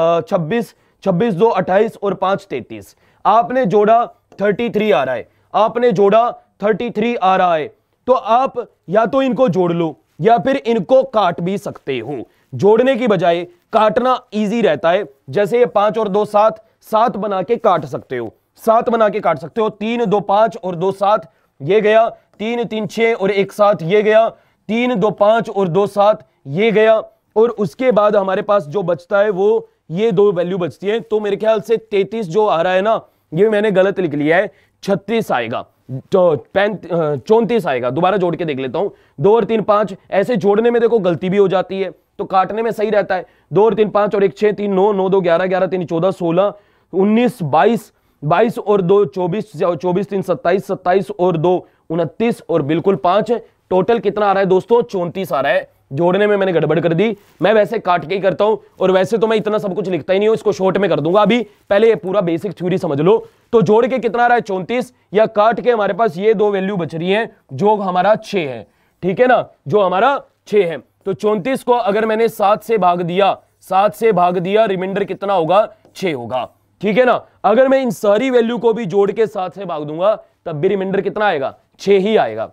26 26 2 28 और 5 33। आपने जोड़ा 33 आ रहा है, आपने जोड़ा 33 आ रहा है। तो आप या तो इनको जोड़ लो, या फिर इनको काट भी सकते हो। जोड़ने की बजाय काटना इजी रहता है। जैसे ये 5 और 2 7, 7 बना के काट सकते हो, 7 बना के काट सकते हो। 3 2 5 और 2 7 ये गया, 3 3 6 और 1 7 ये गया, 3 2 5 और 2 7 ये गया। और उसके बाद हमारे पास जो बचता है वो ये 2 वैल्यू बचती है। तो मेरे ख्याल से 33 जो आ रहा है ना, ये मैंने गलत लिख लिया है, 36 आएगा, तो 34 आएगा। दोबारा जोड़ के देख लेता हूं। 2 और 3 5, ऐसे जोड़ने में देखो गलती भी हो जाती है, तो काटने में सही रहता है। 2 और 3 5 और 1 6 3 9 9 2 11 11 3 14 16 19 22 22 और 2 24 24 3 27 27 और 2 29 और बिल्कुल 5। टोटल कितना आ रहा है दोस्तों? 34 आ रहा है। जोड़ने में मैंने गड़बड़ कर दी। मैं वैसे काट के ही करता हूं, और वैसे तो मैं इतना सब कुछ लिखता ही नहीं हूं, इसको शॉर्ट में कर दूंगा। अभी पहले ये पूरा बेसिक थ्योरी समझ लो। तो जोड़ के कितना आ रहा है? 34, या काट के हमारे पास ये 2 वैल्यू बच रही है जो हमारा 6 है, ठीक है ना, जो हमारा 6 है। तो 34 को अगर मैंने 7 से भाग दिया, 7 से भाग दिया, रिमाइंडर कितना होगा? 6 होगा, ठीक है ना। अगर मैं इन सारी वैल्यू को भी जोड़ के 7 से भाग दूंगा तब भी रिमाइंडर कितना आएगा? 6 ही आएगा।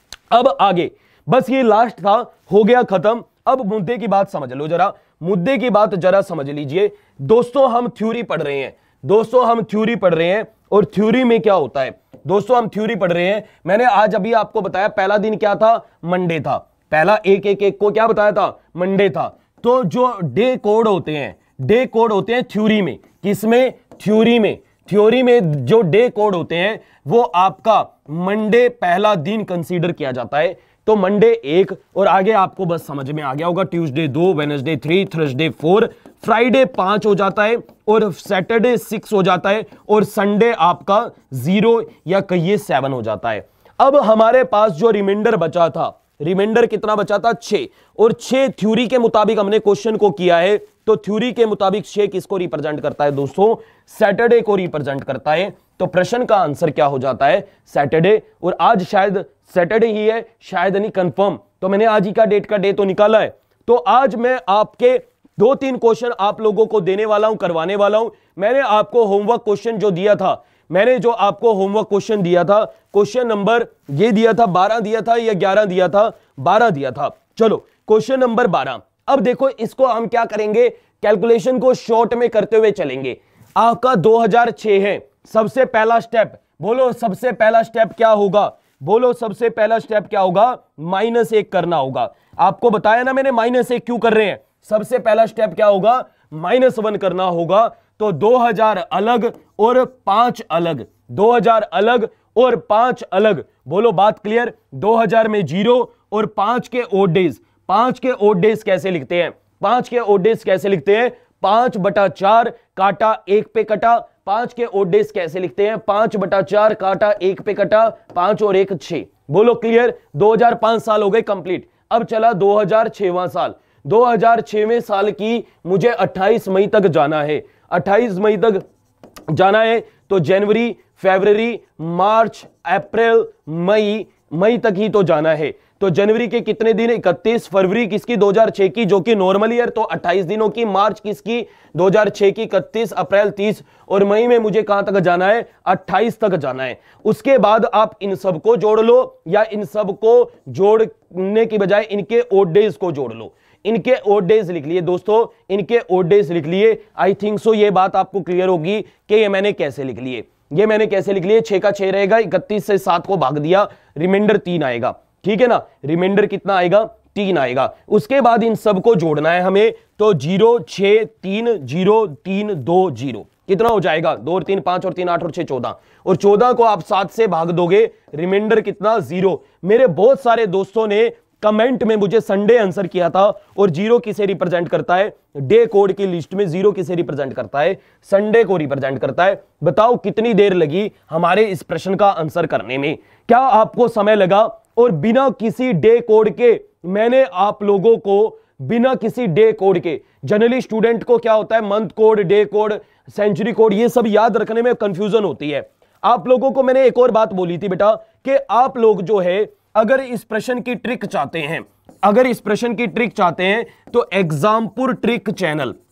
अब आगे, बस ये लास्ट था, हो गया खत्म। अब मुद्दे की बात समझ लो जरा, मुद्दे की बात जरा समझ लीजिए। दोस्तों हम थ्योरी पढ़ रहे हैं, दोस्तों हम थ्योरी पढ़ रहे हैं, और थ्योरी में क्या होता है दोस्तों? हम थ्योरी पढ़ रहे हैं। मैंने आज अभी आपको बताया, पहला दिन क्या था? मंडे था। पहला एक को क्या बताया था? मंडे था। तो जो डे कोड होते हैं, डे कोड होते हैं थ्योरी में। किसमें? थ्योरी में। थ्योरी में जो डे कोड होते हैं वो आपका मंडे पहला दिन कंसीडर किया जाता है। तो मंडे 1, और आगे आपको बस समझ में आ गया होगा, ट्यूसडे 2, वेडनेसडे 3, थर्सडे 4, फ्राइडे 5 हो जाता है, और सैटरडे 6 हो जाता है, और संडे आपका 0 या कहिए 7 हो जाता है। अब हमारे पास जो रिमाइंडर बचा था, रिमाइंडर कितना बचा था? 6, और 6 थ्योरी के मुताबिक हमने क्वेश्चन को किया है। तो थ्योरी के मुताबिक 6 किसको रिप्रेजेंट करता है दोस्तों? सैटरडे को रिप्रेजेंट करता है। तो प्रश्न का आंसर क्या हो जाता है? सैटरडे। और आज शायद सैटरडे ही है, शायद नहीं कंफर्म, तो मैंने आज ही का डेट का डे तो निकाला है। तो आज मैं आपके 2-3 क्वेश्चन आप लोगों को देने वाला हूं, करवाने वाला हूं। मैंने आपको होमवर्क क्वेश्चन जो दिया था, मैंने जो आपको होमवर्क क्वेश्चन दिया था, क्वेश्चन नंबर ये दिया था, 12 दिया था या 11 दिया था? 12 दिया था। चलो क्वेश्चन नंबर 12। अब देखो, इसको हम क्या करेंगे? कैलकुलेशन को शॉर्ट में करते हुए चलेंगे। आपका 2006 है। सबसे पहला स्टेप बोलो, सबसे पहला स्टेप क्या होगा? बोलो, सबसे पहला स्टेप क्या होगा? -1 करना होगा। आपको बताया ना मैंने, -1 क्यों कर रहे हैं? सबसे पहला स्टेप क्या होगा? -1 करना होगा। तो 2000 अलग और 5 अलग, 2000 अलग और 5 अलग। बोलो, बात क्लियर? 2000 में 0 और 5 के ओड डेज। 5 के ओड डेज कैसे लिखते हैं? 5 के ओड डेज कैसे लिखते हैं? 5/4 काटा 1 पे कटा। 5 के ओड डेज कैसे लिखते हैं? 5/4 काटा 1 पे कटा, 5 और 1 6। बोलो क्लियर? 2005 साल हो गए कंप्लीट। अब चला 2006वां साल। 2006वें साल की मुझे 28 मई तक जाना है, 28 मई तक जाना है। तो जनवरी, फरवरी, मार्च, अप्रैल, मई तक ही तो जाना है। तो जनवरी के कितने दिन? 31। फरवरी किसकी? 2006 की, जो कि नॉर्मल ईयर, तो 28 दिनों की। मार्च किसकी? 2006 की 31। अप्रैल 30, और मई में मुझे कहां तक जाना है? 28 तक जाना है। उसके बाद आप इन सब को जोड़ लो, या इन सब को जोड़ने की बजाय इनके ओड डेज को जोड़ लो। इनके ओड डेज लिख लिए दोस्तों, इनके ओड डेज लिख लिए। आई थिंक सो ये बात आपको क्लियर होगी कि ये मैंने कैसे लिख लिए। ये मैंने कैसे लिख लिए? 6 का 6 रहेगा, 31 से 7 को भाग दिया, रिमाइंडर 3 आएगा, ठीक है ना। रिमाइंडर कितना आएगा? 3 आएगा। उसके बाद इन सबको जोड़ना है हमें। तो 0 6 3 0 3 2 0 कितना हो जाएगा? 2 और 3 5 और 3 8 और 6 14, और 14 को आप 7 से भाग दोगे, रिमाइंडर कितना? 0। मेरे बहुत सारे दोस्तों ने कमेंट में मुझे संडे आंसर किया था, और 0 किसे रिप्रेजेंट करता है? डे कोड की लिस्ट में 0 किसे रिप्रेजेंट करता है? संडे को रिप्रेजेंट करता है। बताओ कितनी देर लगी हमारे इस प्रश्न का आंसर करने में? क्या आपको समय लगा? और बिना किसी डे कोड के मैंने आप लोगों को, बिना किसी डे कोड के, जनरली स्टूडेंट को क्या होता है? Month code, day code, century code, ये सब याद रखने में कंफ्यूजन होती है। आप लोगों को मैंने एक और बात बोली थी बेटा, कि आप लोग जो है, अगर इस प्रश्न की ट्रिक चाहते हैं, अगर इस प्रश्न की ट्रिक चाहते हैं, तो Exampur trick channel,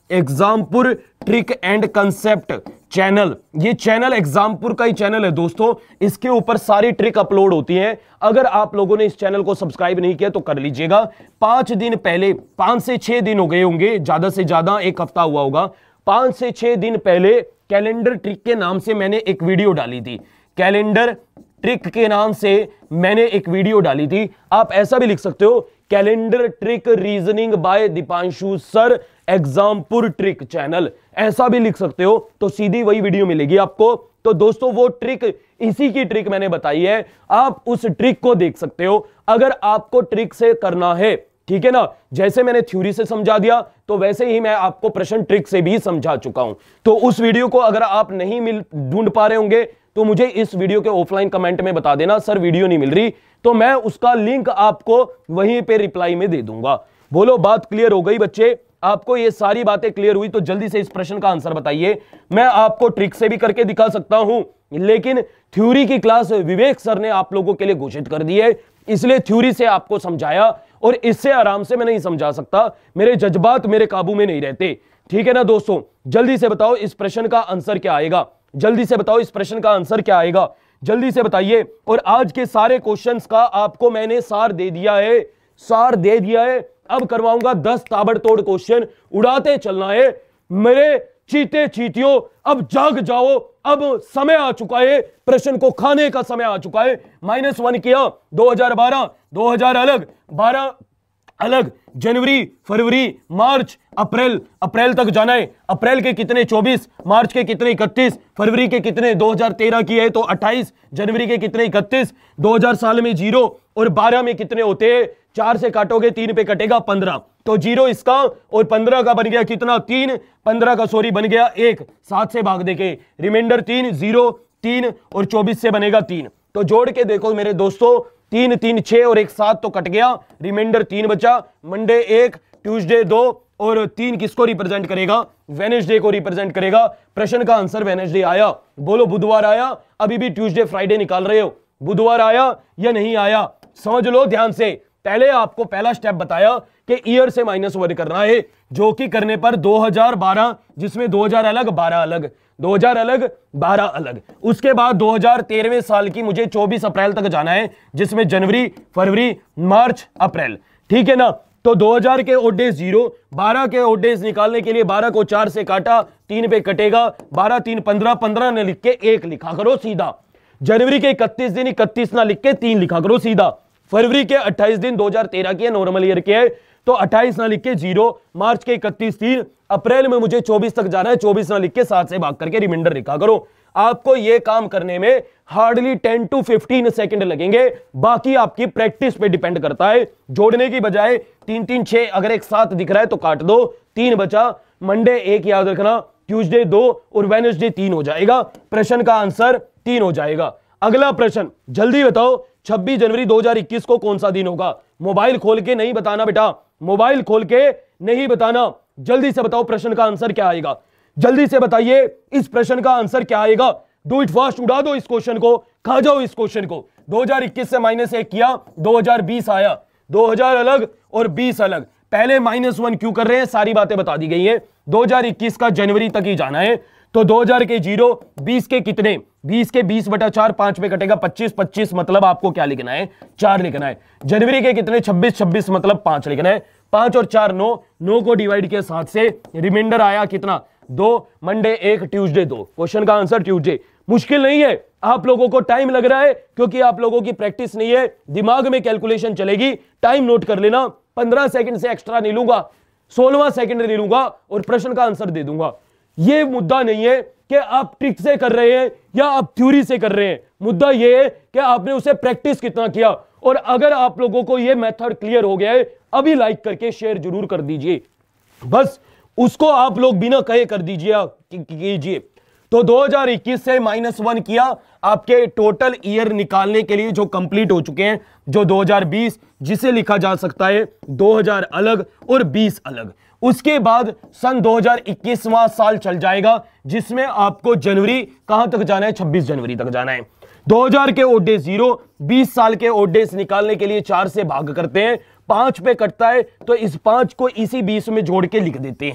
Exampur trick and concept channel. ये चैनल एग्जामपुर का ही चैनल है दोस्तों, इसके ऊपर सारी ट्रिक अपलोड होती हैं। अगर आप लोगों ने इस चैनल को सब्सक्राइब नहीं किया तो कर लीजिएगा। 5 दिन पहले, 5 से 6 दिन हो गए होंगे, ज्यादा से ज्यादा 1 हफ्ता हुआ होगा, 5 से 6 दिन पहले कैलेंडर ट्रिक के नाम से मैंने एक वीडियो डाली थी। कैलेंडर ट्रिक के नाम से मैंने एक वीडियो डाली थी। आप ऐसा भी लिख सकते हो, calendar trick reasoning by Deepanshu sir Exampur trick channel, ऐसा भी लिख सकते हो, तो सीधी वही वीडियो मिलेगी आपको। तो दोस्तों वो ट्रिक, इसी की ट्रिक मैंने बताई है, आप उस ट्रिक को देख सकते हो अगर आपको ट्रिक से करना है, ठीक है ना। जैसे मैंने थ्योरी से समझा दिया तो वैसे ही मैं आपको प्रश्न ट्रिक से भी समझा चुका हूं। तो उस वीडियो को अगर आप नहीं ढूंढ पा रहे होंगे तो मुझे इस वीडियो के ऑफलाइन कमेंट में बता देना, सर वीडियो नहीं मिल रही, तो मैं उसका लिंक आपको वहीं पे रिप्लाई में दे दूंगा। बोलो बात क्लियर हो गई बच्चे? आपको ये सारी बातें क्लियर हुई तो जल्दी से इस प्रश्न का आंसर बताइए। मैं आपको ट्रिक से भी करके दिखा सकता हूं, लेकिन थ्योरी की क्लास विवेक सर ने आप लोगों के लिए घोषित कर दी है, इसलिए थ्योरी से आपको समझाया, और इससे आराम से मैं नहीं समझा सकता, मेरे जज्बात मेरे काबू में नहीं रहते, ठीक है ना दोस्तों। जल्दी से बताओ इस प्रश्न का आंसर क्या आएगा, जल्दी से बताओ इस प्रश्न का आंसर क्या आएगा, जल्दी से बताइए। और आज के सारे क्वेश्चंस का आपको मैंने सार दे दिया है, सार दे दिया है। अब करवाऊंगा 10 ताबड़तोड़ क्वेश्चन, उड़ाते चलना है मेरे चीते चीतियों। अब जाग जाओ, अब समय आ चुका है, प्रश्न को खाने का समय आ चुका है। -1 किया 2012, 2000 अलग, 12 अलग, जनवरी, फरवरी, मार्च, अप्रैल, अप्रैल तक जाना है। अप्रैल के कितने 24, मार्च के कितने 31, फरवरी के कितने 2013 की है तो 28, जनवरी के कितने 31, 2000 साल में 0, और 12 में कितने होते हैं, 4 से काटोगे 3 पे कटेगा 15, तो 0 इसका, और 15 का बन गया कितना 3, 15 का सॉरी बन गया 1, 7 से भाग देके रिमाइंडर 3, 0, 3 और 24 से बनेगा 3। तो जोड़ के देखो मेरे दोस्तों, 3, 3, 6 और 1 7 तो कट गया, रिमाइंडर 3 बचा। मंडे 1, ट्यूसडे 2 और 3 किसको रिप्रेजेंट करेगा, वेडनेसडे को रिप्रेजेंट करेगा। प्रश्न का आंसर वेडनेसडे आया। बोलो बुधवार आया? अभी भी ट्यूसडे फ्राइडे निकाल रहे हो, बुधवार आया या नहीं आया? समझ लो ध्यान से। पहले आपको पहला स्टेप बताया कि ईयर से -1 करना है, जो कि करने पर 2012, जिसमें 2000 अलग 12 अलग, 2000 अलग 12 अलग, उसके बाद 2013वें साल की मुझे 24 अप्रैल तक जाना है, जिसमें जनवरी, फरवरी, मार्च, अप्रैल, ठीक है ना। तो 2000 के ओड डेज 0, 12 के ओड डेज निकालने के लिए 12 को 4 से काटा, 3 पे कटेगा, 12 3 15, 15 ने लिख के 1 लिखा करो सीधा। जनवरी के 31 दिन 31 ना लिख के 3 लिखा करो सीधा। फरवरी के 28 दिन 2013 के नॉर्मल ईयर के है तो 28 ना लिख के 0, मार्च के 31 3, अप्रैल में मुझे 24 तक जाना है, 24 ना लिख के 7 से भाग करके रिमाइंडर लिखा करो। आपको यह काम करने में हार्डली 10 to 15 सेकंड लगेंगे, बाकी आपकी प्रैक्टिस पे डिपेंड करता है। जोड़ने की बजाय 3 3 6 अगर एक साथ दिख रहा है तो काट दो, 3 बचा। मंडे 1 याद रखना, ट्यूसडे 2 और वेडनेसडे 3 हो जाएगा। प्रश्न का आंसर 3 हो जाएगा। अगला प्रश्न जल्दी बताओ, 26 जनवरी 2021 को कौन सा दिन होगा? मोबाइल खोल के नहीं बताना बेटा, मोबाइल खोल के नहीं बताना, जल्दी से बताओ प्रश्न का आंसर क्या आएगा, जल्दी से बताइए इस प्रश्न का आंसर क्या आएगा। डू इट फास्ट, उड़ा दो इस क्वेश्चन को, खा जाओ इस क्वेश्चन को। 2021 से -1 किया, 2020 आया, 2000 अलग और 20 अलग। पहले -1 क्यों कर रहे हैं, सारी बातें बता दी गई है। 2021 का जनवरी तक ही जाना है, तो 2000 के 0, 20 के कितने, 20 के 20/4, 5 पे कटेगा 25, 25 मतलब आपको क्या लिखना है, 4 लिखना है। जनवरी के कितने, 26, 26 मतलब 5 लिखना है। 5 और 4 9, 9 को डिवाइड किया 7 से, रिमाइंडर आया कितना 2, मंडे 1, ट्यूसडे 2। क्वेश्चन का आंसर ट्यूसडे। मुश्किल नहीं है, आप लोगों को टाइम लग रहा है क्योंकि आप लोगों की प्रैक्टिस नहीं है, दिमाग में कैलकुलेशन चलेगी। टाइम नोट कर लेना, 15 सेकंड से एक्स्ट्रा नहीं लूंगा, 16वां सेकंड नहीं लूंगा और प्रश्न का आंसर दे दूंगा। यह मुद्दा नहीं है कि आप ट्रिक से कर रहे हैं या आप थ्योरी से कर रहे हैं, मुद्दा यह है कि आपने उसे प्रैक्टिस कितना किया। और अगर आप लोगों को यह मेथड क्लियर हो गया है, अभी लाइक करके शेयर जरूर कर दीजिए, बस उसको आप लोग बिना कहे कर कीजिए। तो 2021 से -1 किया, आपके टोटल ईयर निकालने के लिए जो कंप्लीट हो चुके हैं, जो 2020 जिसे लिखा जा सकता है 2000 अलग और 20 अलग। उसके बाद सन 2021वां साल चल जाएगा, जिसमें आपको जनवरी कहां तक जाना है, 26 जनवरी तक जाना है। 2000 के ओड डेज 0, 20 साल के ओड डेज निकालने के लिए 4 से भाग करते हैं, 5 पे कटता है तो इस 5 को इसी 20 में जोड़ के लिख देते हैं।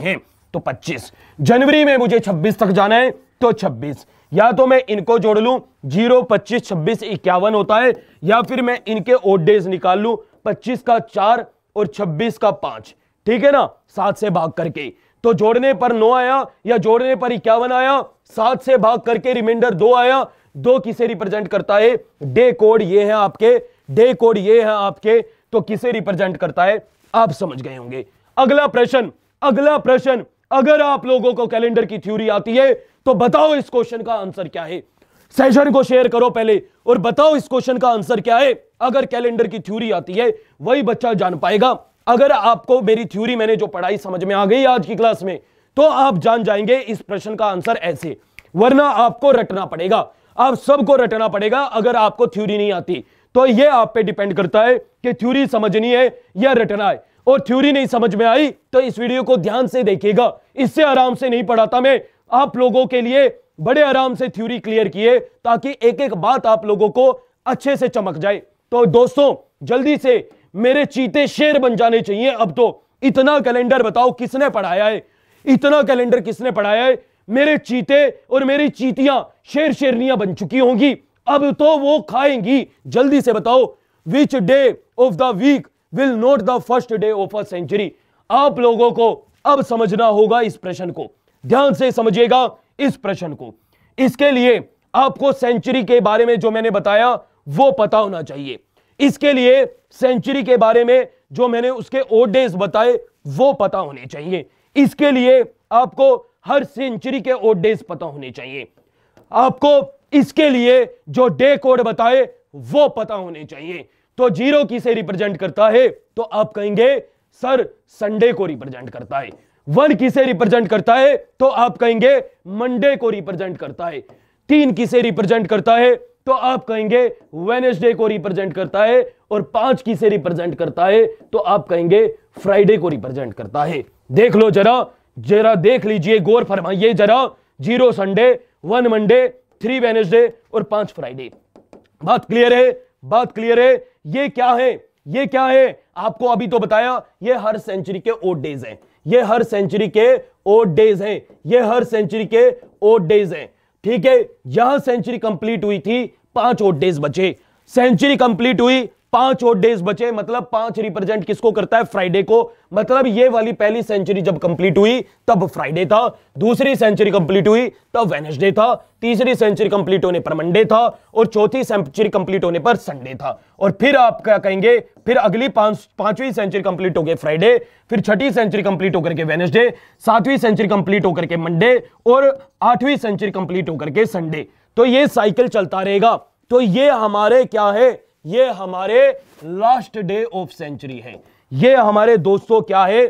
तो 25। जनवरी में मुझे 26 तक जाना है तो 26। या तो मैं इनको जोड़ लूं 0, 25, 26, 51 होता है, या फिर मैं इनके ओड डेज निकाल लूं 25 का 4 और 26 का 5, ठीक है ना, 7 से भाग करके। तो जोड़ने पर 9 आया या जोड़ने पर 51 आया, 7 से भाग करके रिमाइंडर 2 आया। 2 किसे रिप्रेजेंट करता है? डे कोड ये है आपके, डे कोड ये है आपके, तो किसे रिप्रेजेंट करता है आप समझ गए होंगे। अगला प्रश्न, अगला प्रश्न, अगर आप लोगों को कैलेंडर की थ्योरी आती है तो बताओ इस क्वेश्चन का आंसर क्या है। सेशन को शेयर करो पहले और बताओ इस क्वेश्चन का आंसर क्या है। अगर कैलेंडर की थ्योरी आती है वही बच्चा जान पाएगा। अगर आपको मेरी थ्योरी मैंने जो पढ़ाई समझ में आ गई आज की क्लास में, तो आप जान जाएंगे इस प्रश्न का आंसर ऐसे, वरना आपको रटना पड़ेगा, आप सबको रटना पड़ेगा। अगर आपको थ्योरी नहीं आती तो यह आप पे डिपेंड करता है कि थ्योरी समझनी है या रटना है। और थ्योरी नहीं समझ में आई तो इस वीडियो को ध्यान से देखिएगा, इससे आराम से नहीं पढ़ाता मैं, आप लोगों के लिए बड़े आराम से थ्योरी क्लियर किए ताकि एक एक बात आप लोगों को अच्छे से चमक जाए। तो दोस्तों जल्दी से मेरे चीते शेर बन जाने चाहिए। अब तो इतना कैलेंडर बताओ किसने पढ़ाया है, इतना कैलेंडर किसने पढ़ाया है। मेरे चीते और मेरी चीतियां शेर शेरनियां बन चुकी होंगी, अब तो वो खाएंगी। जल्दी से बताओ, which day of the week will not the first day of a century. आप लोगों को अब समझना होगा इस प्रश्न को, ध्यान से समझिएगा इस प्रश्न को। इसके लिए आपको सेंचुरी के बारे में जो मैंने बताया वो पता होना चाहिए। इसके लिए सेंचुरी के बारे में जो मैंने उसके ओड डेज बताए वो पता होने चाहिए। इसके लिए आपको हर सेंचुरी के ओड डेज पता होने चाहिए। आपको इसके लिए जो डे कोड बताए वो पता होने चाहिए। तो 0 किसे रिप्रेजेंट करता है? तो आप कहेंगे सर संडे को रिप्रेजेंट करता है। 1 किसे रिप्रेजेंट करता है? तो आप कहेंगे मंडे को रिप्रेजेंट करता है। 3 किसे रिप्रेजेंट करता है? तो आप कहेंगे वेडनेसडे को रिप्रेजेंट करता है। और 5 किसे रिप्रेजेंट करता है? तो आप कहेंगे फ्राइडे को रिप्रेजेंट करता है। देख लो जरा, जरा देख लीजिए, गौर फरमाइए जरा। 0 संडे, 1 मंडे, 3 वेडनेसडे और 5 फ्राइडे। बात क्लियर है? बात क्लियर है? ये क्या है? ये क्या है? आपको अभी तो बताया, ये हर सेंचुरी के ओड डेज हैं, ये हर सेंचुरी के ओड डेज हैं, ये हर सेंचुरी के ओड डेज हैं, ठीक है। यहां सेंचुरी कंप्लीट हुई थी, 5 ओड डेज बचे। सेंचुरी कंप्लीट हुई, 5 ओड डेज बचे, मतलब 5 रिप्रेजेंट किसको करता है? फ्राइडे को। मतलब ये वाली पहली सेंचुरी जब कंप्लीट हुई तब फ्राइडे था, दूसरी सेंचुरी कंप्लीट हुई तब वेडनेसडे था, तीसरी सेंचुरी कंप्लीट होने पर मंडे था और चौथी सेंचुरी कंप्लीट होने पर संडे था। और फिर आप क्या कहेंगे? फिर अगली पांचवी सेंचुरी कंप्लीट हो गई फ्राइडे, फिर छठी सेंचुरी कंप्लीट होकर के वेडनेसडे, 7वीं सेंचुरी कंप्लीट होकर के मंडे और 8वीं सेंचुरी कंप्लीट होकर के संडे। तो ये साइकिल चलता रहेगा। तो ये हमारे क्या है? ये हमारे लास्ट डे ऑफ सेंचुरी है। ये हमारे दोस्तों क्या है?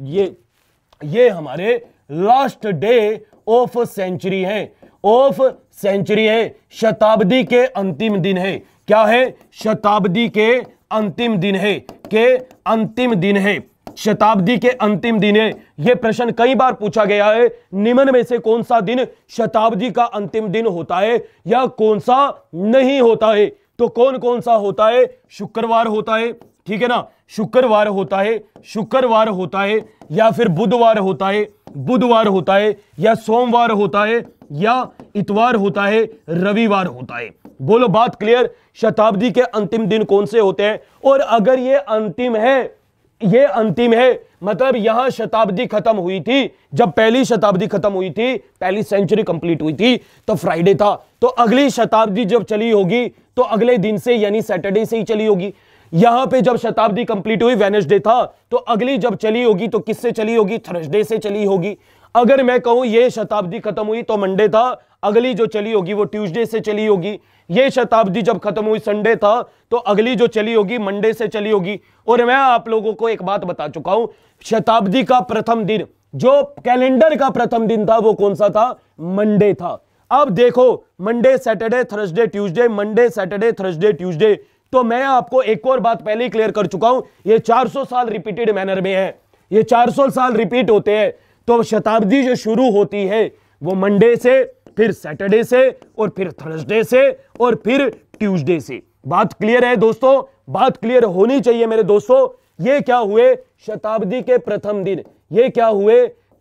ये हमारे लास्ट डे ऑफ सेंचुरी है, ऑफ सेंचुरी है। शताब्दी के अंतिम दिन है। क्या है? शताब्दी के अंतिम दिन है, के अंतिम दिन है, शताब्दी के अंतिम दिन है। यह प्रश्न कई बार पूछा गया है, निम्न में से कौन सा दिन शताब्दी का अंतिम दिन होता है या कौन सा नहीं होता है? तो कौन कौन सा होता है? शुक्रवार होता है, ठीक है ना, शुक्रवार होता है, शुक्रवार होता है, या फिर बुधवार होता है, बुधवार होता है, या सोमवार होता है, या इतवार होता है, रविवार होता है। बोलो बात क्लियर? शताब्दी के अंतिम दिन कौन से होते हैं? और अगर ये अंतिम है, ये अंतिम है, मतलब यहां शताब्दी खत्म हुई थी, जब पहली शताब्दी खत्म हुई थी, पहली सेंचुरी कंप्लीट हुई थी तो फ्राइडे था। तो अगली शताब्दी जब चली होगी तो अगले दिन से यानी सैटरडे से ही चली होगी। यहां पे जब शताब्दी कंप्लीट हुई वेडनेसडे था, तो अगली जब चली होगी तो किससे चली होगी? थर्सडे से चली होगी। अगर मैं कहूं ये शताब्दी खत्म हुई तो मंडे था, अगली जो चली होगी वो ट्यूसडे से चली होगी। ये शताब्दी जब खत्म हुई संडे था, तो अगली जो चली होगी मंडे से चली होगी। और मैं आप लोगों को एक बात बता चुका हूं, शताब्दी का प्रथम दिन, जो कैलेंडर का प्रथम दिन था, वो कौन सा था? मंडे था। अब देखो, Monday Saturday Thursday Tuesday, Monday Saturday Thursday Tuesday. तो मैं आपको एक और बात पहले ही क्लियर कर चुका हूं, ये 400 साल रिपीटेड मैनर में है, ये 400 साल रिपीट होते हैं। तो शताब्दी जो शुरू होती है वो मंडे से, फिर सैटरडे से, और फिर थर्सडे से, और फिर ट्यूसडे से। बात क्लियर है दोस्तों? बात क्लियर होनी चाहिए मेरे दोस्तों। ये क्या हुए? शताब्दी के प्रथम दिन। ये क्या हुए?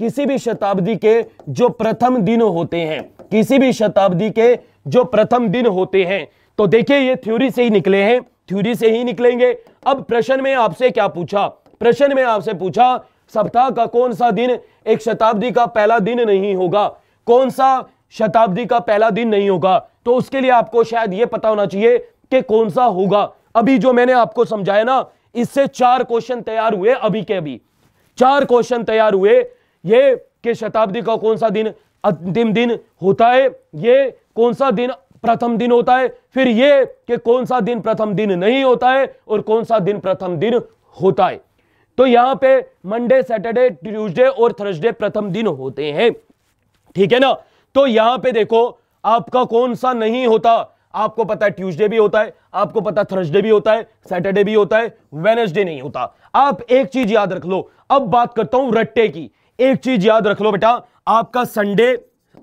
किसी भी शताब्दी के जो प्रथम दिन होते हैं, किसी भी शताब्दी के जो प्रथम दिन होते हैं। तो देखिए ये थ्योरी से ही निकले हैं, थ्योरी से ही निकलेंगे। अब प्रश्न में आपसे क्या पूछा, प्रश्न में आपसे पूछा सप्ताह का कौन सा दिन एक शताब्दी का पहला दिन नहीं होगा, कौन सा शताब्दी का पहला दिन नहीं होगा। तो उसके लिए आपको शायद यह पता होना चाहिए कि कौन सा होगा। अभी जो मैंने आपको समझाया ना, इससे 4 क्वेश्चन तैयार हुए, अभी के अभी 4 क्वेश्चन तैयार हुए। ये कि शताब्दी का कौन सा दिन अंतिम दिन होता है, ये कौन सा दिन प्रथम दिन होता है, फिर ये कि कौन सा दिन प्रथम दिन नहीं होता है और कौन सा दिन प्रथम दिन होता है। तो यहां पे मंडे, सैटरडे, ट्यूसडे और थर्सडे प्रथम दिन होते हैं, ठीक है ना। तो यहां पे देखो आपका कौन सा नहीं होता, आपको पता है ट्यूसडे भी होता है, आपको पता थर्सडे भी होता है, सैटरडे भी होता है, वेडनेसडे नहीं होता। आप एक चीज याद रख लो, अब बात करता हूं रट्टे की। एक चीज याद रख लो बेटा, आपका संडे,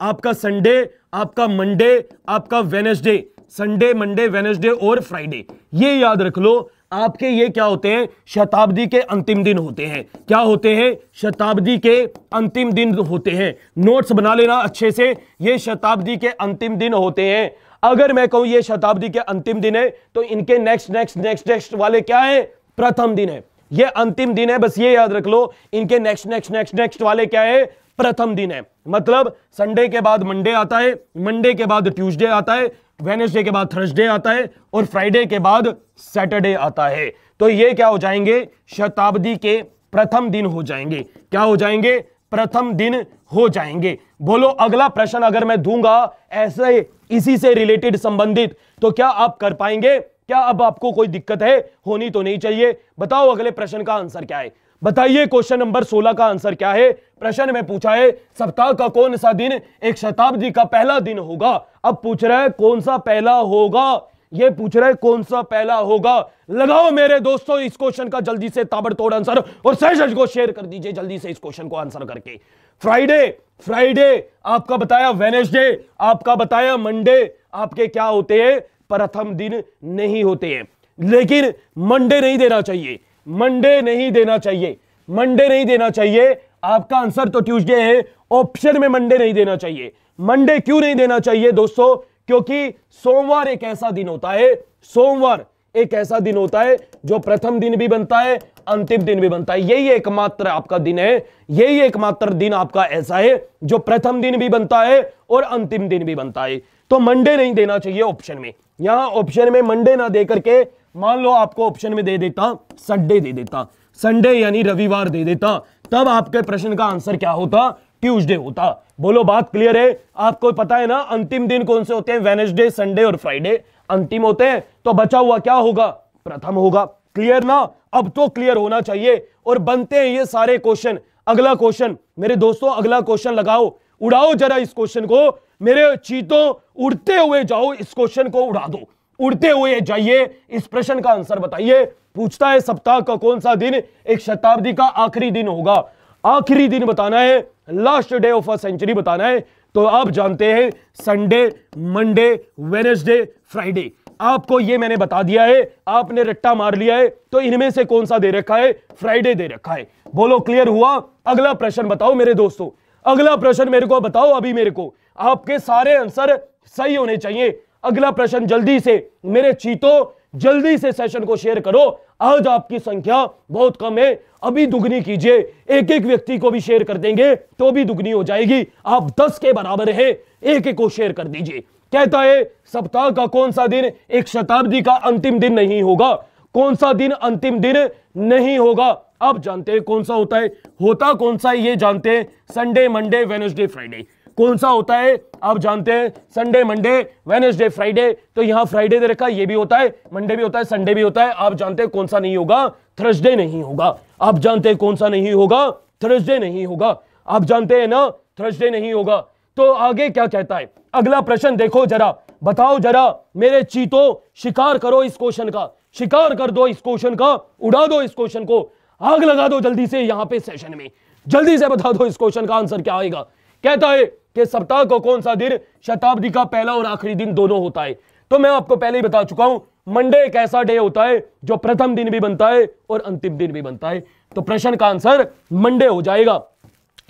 आपका मंडे, आपका वेडनेसडे, संडे, मंडे, वेडनेसडे और फ्राइडे, ये याद रख लो। आपके ये क्या होते हैं, शताब्दी के अंतिम दिन होते हैं। क्या होते हैं, शताब्दी के अंतिम दिन होते हैं। नोट्स बना लेना अच्छे से, ये शताब्दी के अंतिम दिन होते हैं। अगर मैं कहूं ये शताब्दी के अंतिम दिन है, तो इनके नेक्स्ट वाले क्या है, प्रथम दिन है। ये अंतिम दिन है, बस ये याद रख लो। इनके नेक्स्ट वाले क्या है, प्रथम दिन है। मतलब संडे के बाद मंडे आता है, मंडे के बाद ट्यूसडे आता है, वेडनेसडे के बाद थर्सडे आता है और फ्राइडे के बाद सैटरडे आता है। तो ये क्या हो जाएंगे, शताब्दी के प्रथम दिन हो जाएंगे। क्या हो जाएंगे, प्रथम दिन हो जाएंगे। बोलो अगला प्रश्न अगर मैं दूंगा ऐसे इसी से रिलेटेड संबंधित, तो क्या आप कर पाएंगे, क्या अब आपको कोई दिक्कत है, होनी तो नहीं चाहिए। बताओ अगले प्रश्न का आंसर क्या है, बताइए। क्वेश्चन नंबर 16 का आंसर क्या है। प्रश्न में पूछा है सप्ताह का कौन सा दिन एक शताब्दी का पहला दिन होगा। अब पूछ रहा है कौन सा पहला होगा, ये पूछ रहा है कौन सा पहला होगा। लगाओ मेरे दोस्तों इस क्वेश्चन का जल्दी से ताबड़तोड़ आंसर और सहज को शेयर कर दीजिए जल्दी से इस क्वेश्चन को आंसर करके। फ्राइडे आपका बताया, वेडनेसडे आपका बताया, मंडे आपके क्या होते हैं, प्रथम दिन नहीं होते हैं। लेकिन मंडे नहीं देना चाहिए, मंडे नहीं देना चाहिए, मंडे नहीं देना चाहिए। आपका आंसर तो ट्यूसडे है, ऑप्शन में मंडे नहीं देना चाहिए। मंडे क्यों नहीं देना चाहिए दोस्तों, क्योंकि सोमवार एक ऐसा दिन होता है, सोमवार एक ऐसा दिन होता है जो प्रथम दिन भी बनता है, अंतिम दिन भी बनता है। यही एकमात्र आपका दिन है, यही एकमात्र दिन आपका ऐसा है जो प्रथम दिन भी बनता है और अंतिम दिन भी बनता है। तो मंडे नहीं देना चाहिए ऑप्शन में। यहां ऑप्शन में मंडे ना दे करके मान लो आपको ऑप्शन में दे देता संडे दे देता, संडे यानी रविवार दे देता, तब आपके प्रश्न का आंसर क्या होता, ट्यूसडे होता। बोलो बात क्लियर है। आपको पता है ना अंतिम दिन कौन से होते हैं, वेडनेसडे, संडे और फ्राइडे अंतिम होते हैं। तो बचा हुआ क्या होगा, प्रथम होगा। क्लियर ना, अब तो क्लियर होना चाहिए। और बनते हैं ये सारे क्वेश्चन। अगला क्वेश्चन मेरे दोस्तों, अगला क्वेश्चन लगाओ, उड़ाओ जरा इस क्वेश्चन को। मेरे चीतों उड़ते हुए जाओ, इस क्वेश्चन को उड़ा दो, उड़ते हुए जाइए, इस प्रश्न का आंसर बताइए। पूछता है सप्ताह का कौन सा दिन एक शताब्दी का आखिरी दिन होगा। आखिरी दिन बताना है, last day of a century बताना है। तो आप जानते हैं संडे, मंडे, वेडनेसडे, फ्राइडे। आपको ये मैंने बता दिया है, आपने रट्टा मार लिया है। तो इनमें से कौन सा दे रखा है, फ्राइडे दे रखा है। बोलो क्लियर हुआ। अगला प्रश्न बताओ मेरे दोस्तों, अगला प्रश्न मेरे को बताओ। अभी मेरे को आपके सारे आंसर सही होने चाहिए। अगला प्रश्न जल्दी से मेरे चीतों, जल्दी से सेशन को शेयर करो। आज आपकी संख्या बहुत कम है, अभी दुगनी कीजिए। एक एक व्यक्ति को भी शेयर कर देंगे तो भी दुगनी हो जाएगी। आप 10 के बराबर है, एक एक को शेयर कर दीजिए। कहता है सप्ताह का कौन सा दिन एक शताब्दी का अंतिम दिन नहीं होगा। कौन सा दिन अंतिम दिन नहीं होगा, आप जानते हैं कौन सा होता है। होता कौन सा है ये जानते हैं, संडे, मंडे, वेडनेसडे, फ्राइडे। कौन सा होता है आप जानते हैं, संडे, मंडे, वेडनेसडे, फ्राइडे। तो यहां फ्राइडे दे रखा है, ये भी होता है, मंडे भी होता है, संडे भी होता है। आप जानते हैं कौन सा नहीं होगा, थर्सडे नहीं होगा। आप जानते हैं कौन सा नहीं होगा, थर्सडे नहीं होगा। आप जानते हैं ना, थर्सडे नहीं होगा। तो आगे क्या कहता है, अगला प्रश्न देखो जरा, बताओ जरा मेरे चीतों, शिकार करो इस क्वेश्चन का, शिकार कर दो इस क्वेश्चन का, उड़ा दो इस क्वेश्चन को, आग लगा दो जल्दी से यहां पे सेशन में। जल्दी से बता दो इस क्वेश्चन का आंसर क्या आएगा। कहता है कि सप्ताह को कौन सा दिन शताब्दी का पहला और आखिरी दिन दोनों होता है। तो मैं आपको पहले ही बता चुका हूं, मंडे एक ऐसा डे होता है जो प्रथम दिन भी बनता है और अंतिम दिन भी बनता है। तो प्रश्न का आंसर मंडे हो जाएगा।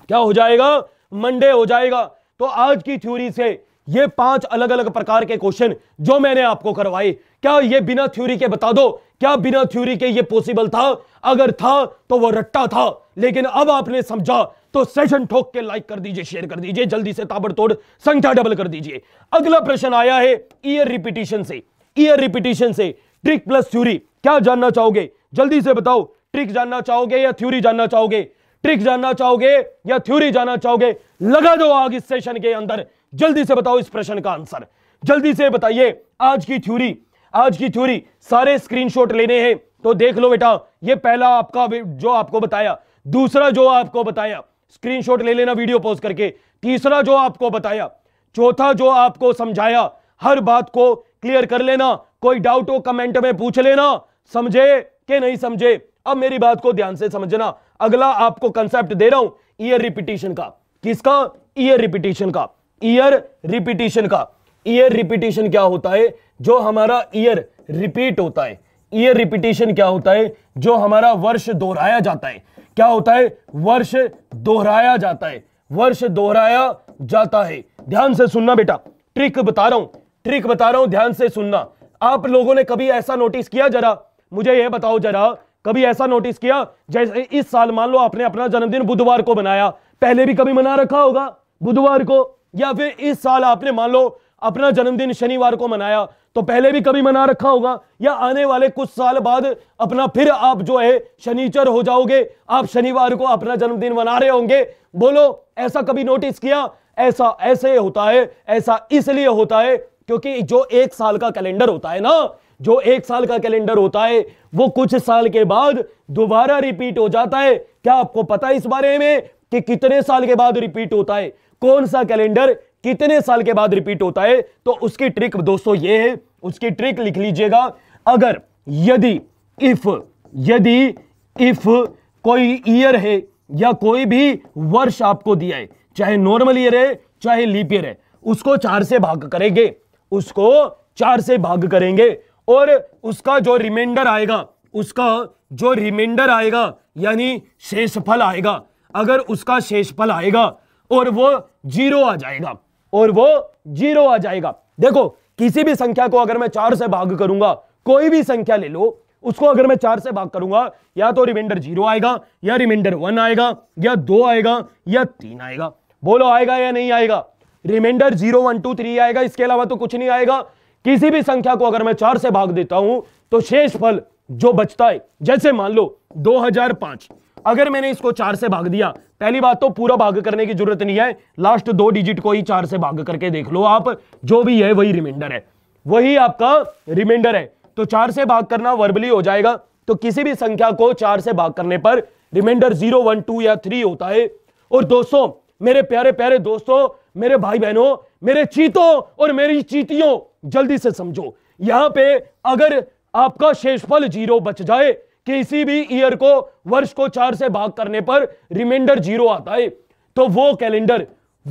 क्या हो जाएगा, मंडे हो जाएगा। तो आज की थ्योरी से ये 5 अलग अलग प्रकार के क्वेश्चन जो मैंने आपको करवाए, क्या ये बिना थ्योरी के बता दो, क्या बिना थ्योरी के ये पॉसिबल था? अगर था तो वो रट्टा था, लेकिन अब आपने समझा तो सेशन ठोक के लाइक कर दीजिए, शेयर कर दीजिए, जल्दी से ताबड़तोड़ संख्या डबल कर दीजिए। अगला प्रश्न आया है ईयर रिपीटिशन से। ईयर रिपीटिशन से ट्रिक प्लस थ्योरी, क्या जानना चाहोगे? जल्दी से बताओ, ट्रिक जानना चाहोगे या थ्योरी जानना चाहोगे? ट्रिक जानना चाहोगे या थ्योरी जानना चाहोगे? लगा दो आग इस सेशन के अंदर। जल्दी से बताओ इस प्रश्न का आंसर, जल्दी से बताइए। आज की थ्योरी, आज की थ्योरी सारे स्क्रीनशॉट लेने हैं तो देख लो बेटा। ये पहला आपका जो आपको बताया, दूसरा जो आपको बताया स्क्रीनशॉट ले लेना वीडियो पॉज करके, तीसरा जो आपको बताया, चौथा जो आपको समझाया, हर बात को क्लियर कर लेना। कोई डाउट हो कमेंट में पूछ लेना, समझे कि नहीं समझे। अब मेरी बात को ध्यान से समझना। अगला आपको कंसेप्ट दे रहा हूं ईयर रिपीटिशन का। किसका? ईयर रिपीटिशन का। ईयर रिपीटिशन का। ईयर रिपीटिशन क्या होता है? जो हमारा ईयर रिपीट होता है। ईयर रिपीटिशन क्या होता है? जो हमारा वर्ष दोहराया जाता है। क्या होता है? वर्ष दोहराया जाता है। वर्ष दोहराया जाता है। ध्यान से सुनना बेटा, ट्रिक बता रहा हूं, ट्रिक बता रहा हूं, ध्यान से सुनना। आप लोगों ने कभी ऐसा नोटिस किया? जरा मुझे यह बताओ, जरा कभी ऐसा नोटिस किया जैसे इस साल मान लो आपने अपना जन्मदिन बुधवार को मनाया, पहले भी कभी मना रखा होगा बुधवार को, या फिर इस साल आपने मान लो अपना जन्मदिन शनिवार को मनाया तो पहले भी कभी मना रखा होगा, या आने वाले कुछ साल बाद अपना फिर आप जो है शनिचर हो जाओगे, आप शनिवार को अपना जन्मदिन मना रहे होंगे। बोलो ऐसा कभी नोटिस किया? ऐसा ऐसे होता है, ऐसा इसलिए होता है क्योंकि जो एक साल का कैलेंडर होता है ना, जो एक साल का कैलेंडर होता है वो कुछ साल के बाद दोबारा रिपीट हो जाता है। क्या आपको पता है इस बारे में कि कितने साल के बाद रिपीट होता है? कौन सा कैलेंडर कितने साल के बाद रिपीट होता है? तो उसकी ट्रिक दोस्तों ये है, उसकी ट्रिक लिख लीजिएगा। अगर यदि इफ कोई ईयर है या कोई भी वर्ष आपको दिया है, चाहे नॉर्मल ईयर है चाहे लीप ईयर है, उसको 4 से भाग करेंगे, उसको 4 से भाग करेंगे और उसका जो रिमाइंडर आएगा, उसका जो रिमाइंडर आएगा यानी शेषफल आएगा, अगर उसका शेषफल आएगा और वो 0 आ जाएगा, और वो 0 आ जाएगा। देखो किसी भी संख्या को अगर मैं 4 से भाग करूंगा, कोई भी संख्या ले लो, उसको अगर मैं 4 से भाग करूंगा, या तो रिमाइंडर 0 आएगा, या रिमाइंडर 1 आएगा, या 2 आएगा, या 3 आएगा। बोलो आएगा या नहीं आएगा? रिमाइंडर 0 1 2 3 आएगा, इसके अलावा तो कुछ नहीं आएगा। किसी भी संख्या को अगर मैं 4 से भाग देता हूं तो शेषफल जो बचता है, जैसे मान लो 2005, अगर मैंने इसको 4 से भाग दिया, पहली बात तो पूरा भाग करने की जरूरत नहीं है, लास्ट 2 डिजिट को ही 4 से भाग करके देख लो आप, जो भी है वही रिमाइंडर है, वही आपका रिमाइंडर है। तो 4 से भाग करना वर्बली हो जाएगा। तो किसी भी संख्या को 4 से भाग करने पर रिमाइंडर 0 1 2 या 3 होता है। और दोस्तों, मेरे प्यारे प्यारे दोस्तों, मेरे भाई बहनों, मेरे चीतों और मेरी चीतियों, जल्दी से समझो, यहां पे अगर आपका शेषफल 0 बच जाए, किसी भी ईयर को, वर्ष को 4 से भाग करने पर रिमाइंडर 0 आता है, तो वो कैलेंडर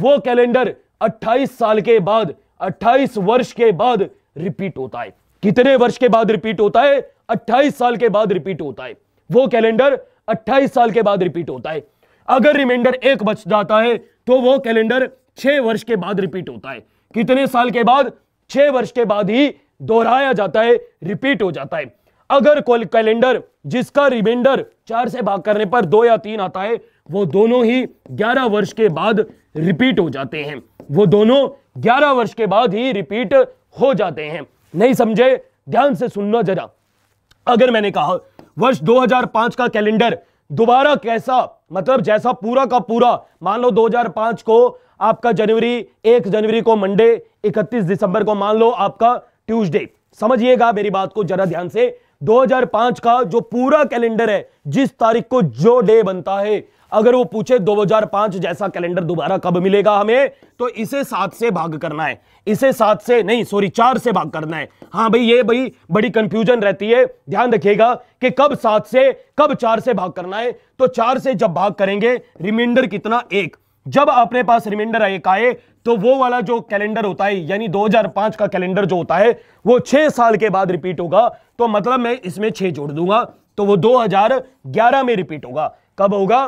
28 साल के बाद, 28 वर्ष के बाद रिपीट होता है। कितने वर्ष के बाद रिपीट होता है? 28 साल के बाद रिपीट होता है। वो कैलेंडर 28 साल के बाद रिपीट होता है। अगर रिमाइंडर 1 बच जाता है तो वो कैलेंडर 6 वर्ष के बाद रिपीट होता है। कितने साल के बाद? 6 वर्ष के बाद ही दोहराया जाता है, रिपीट हो जाता है। अगर कोई कैलेंडर जिसका रिमाइंडर 4 से भाग करने पर 2 या 3 आता है, वो दोनों ही 11 वर्ष के बाद रिपीट हो जाते हैं। वो दोनों 11 वर्ष के बाद ही रिपीट हो जाते हैं। नहीं समझे? ध्यान से सुनना जरा। अगर मैंने कहा वर्ष 2005 का कैलेंडर दोबारा कैसा, मतलब जैसा पूरा का पूरा, मान लो 2005 को आपका 1 जनवरी को मंडे, 31 दिसंबर को मान लो आपका ट्यूसडे। समझिएगा मेरी बात को जरा ध्यान से। 2005 का जो पूरा कैलेंडर है, जिस तारीख को जो डे बनता है, अगर वो पूछे 2005 जैसा कैलेंडर दोबारा कब मिलेगा हमें, तो इसे 7 से भाग करना है। इसे 7 से नहीं, सॉरी 4 से भाग करना है। हाँ भाई, ये भाई बड़ी कंफ्यूजन रहती है, ध्यान रखिएगा कि कब 7 से कब 4 से भाग करना है। तो 4 से जब भाग करेंगे, रिमाइंडर कितना? 1। जब अपने पास रिमाइंडर 1 आए तो वो वाला जो कैलेंडर होता है, यानी 2005 का कैलेंडर जो होता है, वो 6 साल के बाद रिपीट होगा। तो मतलब मैं इसमें 6 जोड़ दूंगा तो वो 2011 में रिपीट होगा। कब होगा?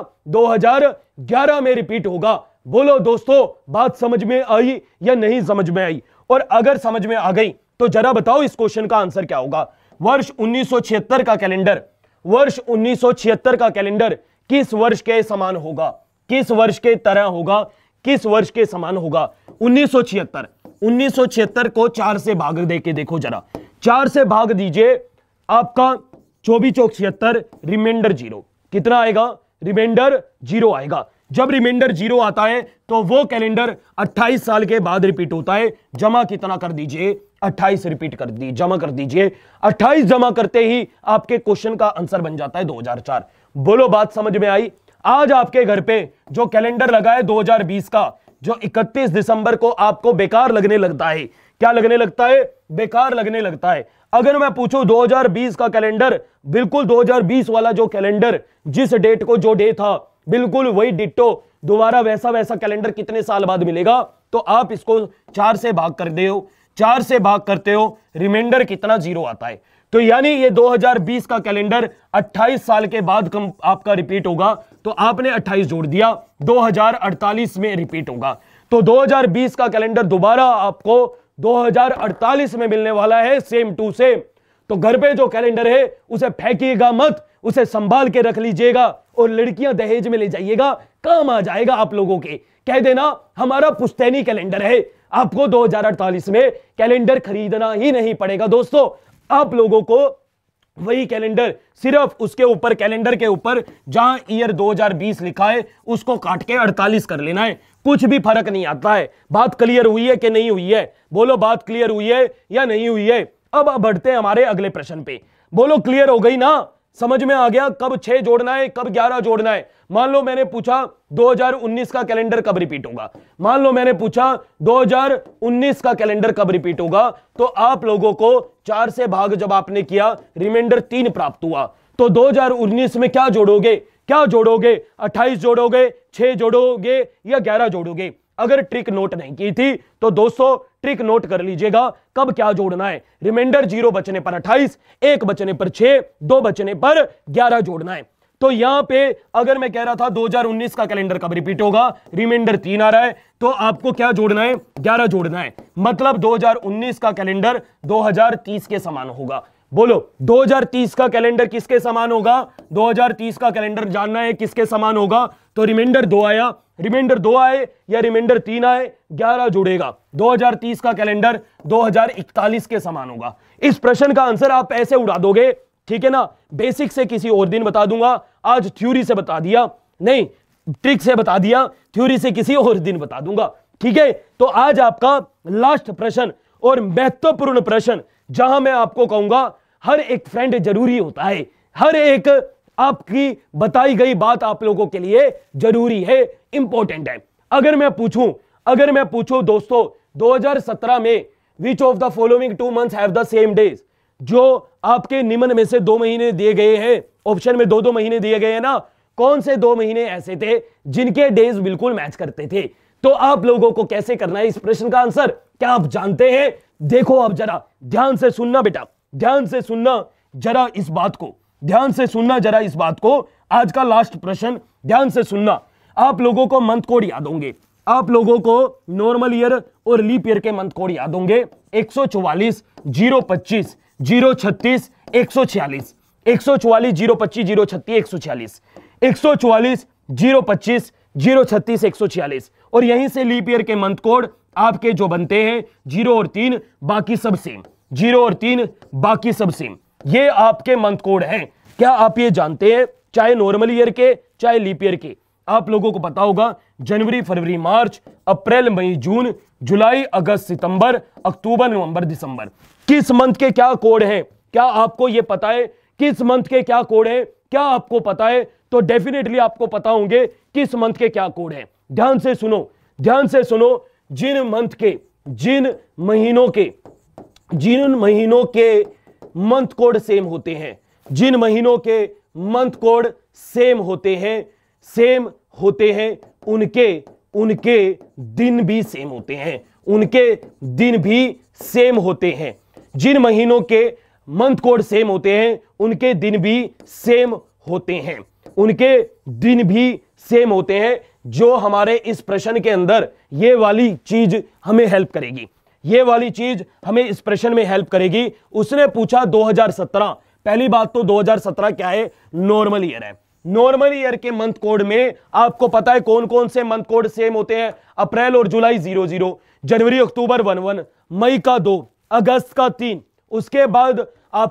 2011 में रिपीट होगा। बोलो दोस्तों, बात समझ में आई या नहीं समझ में आई? और अगर समझ में आ गई तो जरा बताओ इस क्वेश्चन का आंसर क्या होगा। वर्ष 1976 का कैलेंडर, वर्ष 1976 का कैलेंडर किस वर्ष के समान होगा? किस वर्ष के तरह होगा? किस वर्ष के समान होगा? 1976। 1976 को 4 से भाग दे के देखो जरा, 4 से भाग दीजिए, आपका 24 चौक 76, रिमाइंडर 0 कितना आएगा? रिमाइंडर 0 आएगा। जब रिमाइंडर 0 आता है तो वो कैलेंडर 28 साल के बाद रिपीट होता है। जमा कितना कर दीजिए? 28 रिपीट कर दी, जमा कर दीजिए। 28 जमा करते ही आपके क्वेश्चन का आंसर बन जाता है 2004। बोलो बात समझ में आई? आज आपके घर पे जो कैलेंडर लगा है 2020 का, जो 31 दिसंबर को आपको बेकार लगने लगता है, क्या लगने लगता है? बेकार लगने लगता है। अगर मैं पूछूं 2020 का कैलेंडर, बिल्कुल 2020 वाला जो कैलेंडर, जिस डेट को जो डे था, बिल्कुल वही डिट्टो दोबारा वैसा कैलेंडर कितने साल बाद मिलेगा? तो आप इसको 4 से भाग कर दे हो, 4 से भाग करते हो, रिमाइंडर कितना? 0 आता है। तो यानी ये 2020 का कैलेंडर 28 साल के बाद आपका रिपीट होगा। तो आपने 28 जोड़ दिया, 2048 में रिपीट होगा। तो 2020 का कैलेंडर दोबारा आपको 2048 में मिलने वाला है, सेम टू सेम। तो घर पे जो कैलेंडर है उसे फेंकिएगा मत, उसे संभाल के रख लीजिएगा और लड़कियां दहेज में ले जाइएगा, काम आ जाएगा आप लोगों के। कह देना हमारा पुश्तैनी कैलेंडर है, आपको 2048 में कैलेंडर खरीदना ही नहीं पड़ेगा। दोस्तों, आप लोगों को वही कैलेंडर, सिर्फ उसके ऊपर, कैलेंडर के ऊपर जहां ईयर 2020 लिखा है उसको काट के 48 कर लेना है, कुछ भी फर्क नहीं आता है। बात क्लियर हुई है कि नहीं हुई है? बोलो बात क्लियर हुई है या नहीं हुई है? अब बढ़ते हैं हमारे अगले प्रश्न पे। बोलो क्लियर हो गई ना? समझ में आ गया कब 6 जोड़ना है, कब 11 जोड़ना है? मान लो मैंने पूछा 2019 का कैलेंडर कब रिपीट होगा, मान लो मैंने पूछा 2019 का कैलेंडर कब रिपीट होगा, तो आप लोगों को 4 से भाग जब आपने किया, रिमाइंडर 3 प्राप्त हुआ। तो 2019 में क्या जोड़ोगे? क्या जोड़ोगे? 28 जोड़ोगे, 6 जोड़ोगे या 11 जोड़ोगे? अगर ट्रिक नोट नहीं की थी तो दोस्तों ट्रिक नोट कर लीजिएगा, कब क्या जोड़ना है। रिमाइंडर 0 बचने पर 28, 1 बचने पर 6, 2 बचने पर 11 जोड़ना है। तो यहां पे अगर मैं कह रहा था 2019 का कैलेंडर कब रिपीट होगा, रिमाइंडर 3 आ रहा है, तो आपको क्या जोड़ना है? 11 जोड़ना है। मतलब 2019 का कैलेंडर 2030 के समान होगा। बोलो 2030 का कैलेंडर किसके समान होगा? 2030 का कैलेंडर जानना है किसके समान होगा? तो रिमाइंडर 2 आया, रिमाइंडर 2 आए या रिमाइंडर 3 आए, 11 जुड़ेगा। 2030 का कैलेंडर 2041 के समान होगा। इस प्रश्न का आंसर आप ऐसे उड़ा दोगे, ठीक है ना? बेसिक से किसी और दिन बता दूंगा, आज थ्योरी से बता दिया, नहीं ट्रिक से बता दिया, थ्योरी से किसी और दिन बता दूंगा, ठीक है? तो आज आपका लास्ट प्रश्न और महत्वपूर्ण प्रश्न, जहां मैं आपको कहूंगा हर एक फ्रेंड जरूरी होता है, हर एक आपकी बताई गई बात आप लोगों के लिए जरूरी है, इंपॉर्टेंट है। अगर मैं पूछूं दोस्तों 2017 में which of the following 2 months have the same days, जो आपके निम्न में से 2 महीने दिए गए हैं, ऑप्शन में 2-2 महीने दिए गए हैं ना, कौन से 2 महीने ऐसे थे जिनके डेज बिल्कुल मैच करते थे? तो आप लोगों को कैसे करना है इस प्रश्न का आंसर, क्या आप जानते हैं? देखो अब जरा ध्यान से सुनना बेटा, ध्यान से सुनना जरा इस बात को, ध्यान से सुनना जरा इस बात को। आज का लास्ट प्रश्न ध्यान से सुनना। आप लोगों को मंथ कोड याद होंगे, आप लोगों को नॉर्मल ईयर और लीप ईयर के मंथ कोड याद होंगे। 144, 025, 036, 146, 144, 025, 036, 146, 144, 025, 036, 146। और यहीं से लीप ईयर के मंथ कोड आपके जो बनते हैं 0 और 3, बाकी सब सेम, 0 और 3 बाकी सब सेम, ये आपके मंथ कोड हैं। क्या आप ये जानते हैं? चाहे नॉर्मल ईयर के चाहे लीप ईयर के, आप लोगों को पता होगा जनवरी, फरवरी, मार्च, अप्रैल, मई, जून, जुलाई, अगस्त, सितंबर, अक्टूबर, नवंबर, दिसंबर, किस मंथ के क्या कोड हैं? क्या आपको यह पता है किस मंथ के क्या कोड हैं? क्या आपको पता है? तो डेफिनेटली आपको पता होंगे किस मंथ के क्या कोड हैं। ध्यान से सुनो, ध्यान से सुनो। जिन महीनों के मंथ कोड सेम होते हैं, जिन महीनों के मंथ कोड सेम होते हैं, उनके दिन भी सेम होते हैं, उनके दिन भी सेम होते हैं। जिन महीनों के मंथ कोड सेम होते हैं, उनके दिन भी सेम होते हैं, उनके दिन भी सेम होते हैं। जो हमारे इस प्रश्न के अंदर ये वाली चीज हमें हेल्प करेगी, ये वाली चीज हमें इस प्रश्न में हेल्प करेगी। उसने पूछा 2017, पहली बात तो 2017 क्या है, नॉर्मल ईयर है। नॉर्मल ईयर के मंथ कोड में आपको पता है कौन कौन से मंथ कोड सेम होते हैं, अप्रैल और जुलाई 00, जनवरी अक्टूबर 11, मई का 2, अगस्त का 3, उसके बाद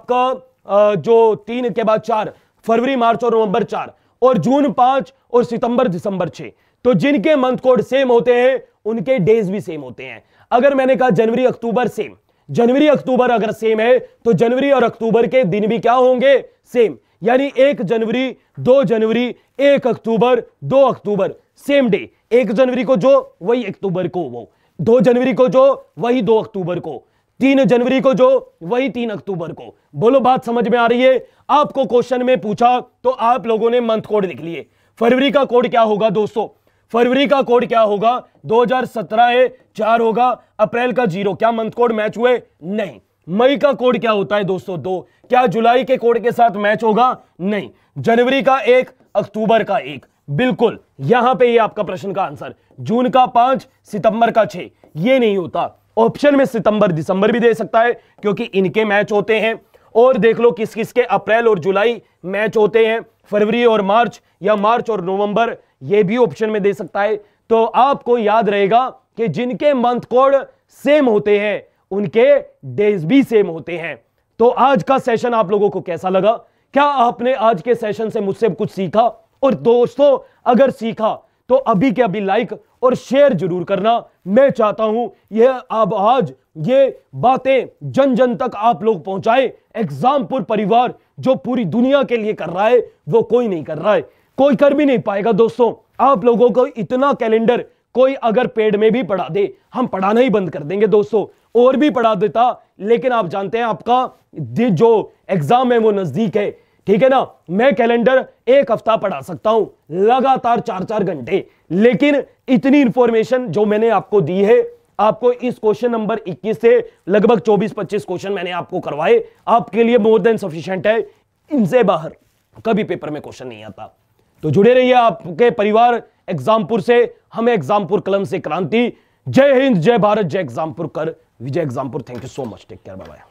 आपका जो 3 के बाद 4, फरवरी मार्च और नवंबर 4, और जून 5 और सितंबर दिसंबर 6। तो जिनके मंथ कोड सेम होते हैं उनके डेज भी सेम होते हैं। अगर मैंने कहा जनवरी अक्टूबर सेम, जनवरी अक्टूबर अगर सेम है तो जनवरी और अक्टूबर के दिन भी क्या होंगे, सेम। यानी 1 जनवरी, 2 जनवरी, 1 अक्टूबर, 2 अक्टूबर सेम डे। 1 जनवरी को जो वही अक्टूबर को वो, 2 जनवरी को जो वही 2 अक्टूबर को, 3 जनवरी को जो वही 3 अक्टूबर को। बोलो बात समझ में आ रही है? आपको क्वेश्चन में पूछा तो आप लोगों ने मंथ कोड लिख लिए। फरवरी का कोड क्या होगा दोस्तों, फरवरी का कोड क्या होगा, 2017 है 4 होगा, अप्रैल का 0, क्या मंथ कोड मैच हुए? नहीं। मई का कोड क्या होता है दोस्तों, 2, क्या जुलाई के कोड के साथ मैच होगा? नहीं। जनवरी का 1, अक्टूबर का 1, बिल्कुल यहां पे ये आपका प्रश्न का आंसर। जून का 5, सितंबर का 6, ये नहीं होता। ऑप्शन में सितंबर दिसंबर भी दे सकता है क्योंकि इनके मैच होते हैं। और देख लो किस किस के अप्रैल और जुलाई मैच होते हैं, फरवरी और मार्च, या मार्च और नवंबर, ये भी ऑप्शन में दे सकता है। तो आपको याद रहेगा कि जिनके मंथ कोड सेम होते हैं उनके डेज भी सेम होते हैं। तो आज का सेशन आप लोगों को कैसा लगा? क्या आपने आज के सेशन से मुझसे कुछ सीखा? और दोस्तों अगर सीखा तो अभी के अभी लाइक और शेयर जरूर करना। मैं चाहता हूं यह अब आज ये बातें जन जन तक आप लोग पहुंचाए। एग्जामपुर परिवार जो पूरी दुनिया के लिए कर रहा है वो कोई नहीं कर रहा है, कोई कर भी नहीं पाएगा दोस्तों। आप लोगों को इतना कैलेंडर कोई अगर पेड में भी पढ़ा दे, हम पढ़ाना ही बंद कर देंगे दोस्तों। और भी पढ़ा देता, लेकिन आप जानते हैं आपका जो एग्जाम है वो नजदीक है, ठीक है ना। मैं कैलेंडर 1 हफ्ता पढ़ा सकता हूं लगातार 4-4 घंटे, लेकिन इतनी इंफॉर्मेशन जो मैंने आपको दी है, आपको इस क्वेश्चन नंबर 21 से लगभग 24-25 क्वेश्चन मैंने आपको करवाए, आपके लिए मोर देन सफिशिएंट है। इनसे बाहर कभी पेपर में क्वेश्चन नहीं आता। तो जुड़े रहिए आपके परिवार एग्जामपुर से, हमें एग्जामपुर कलम से क्रांति। जय हिंद, जय भारत, जय एग्जामपुर कर विजय Exampur. Thank you so much, take care, bye bye.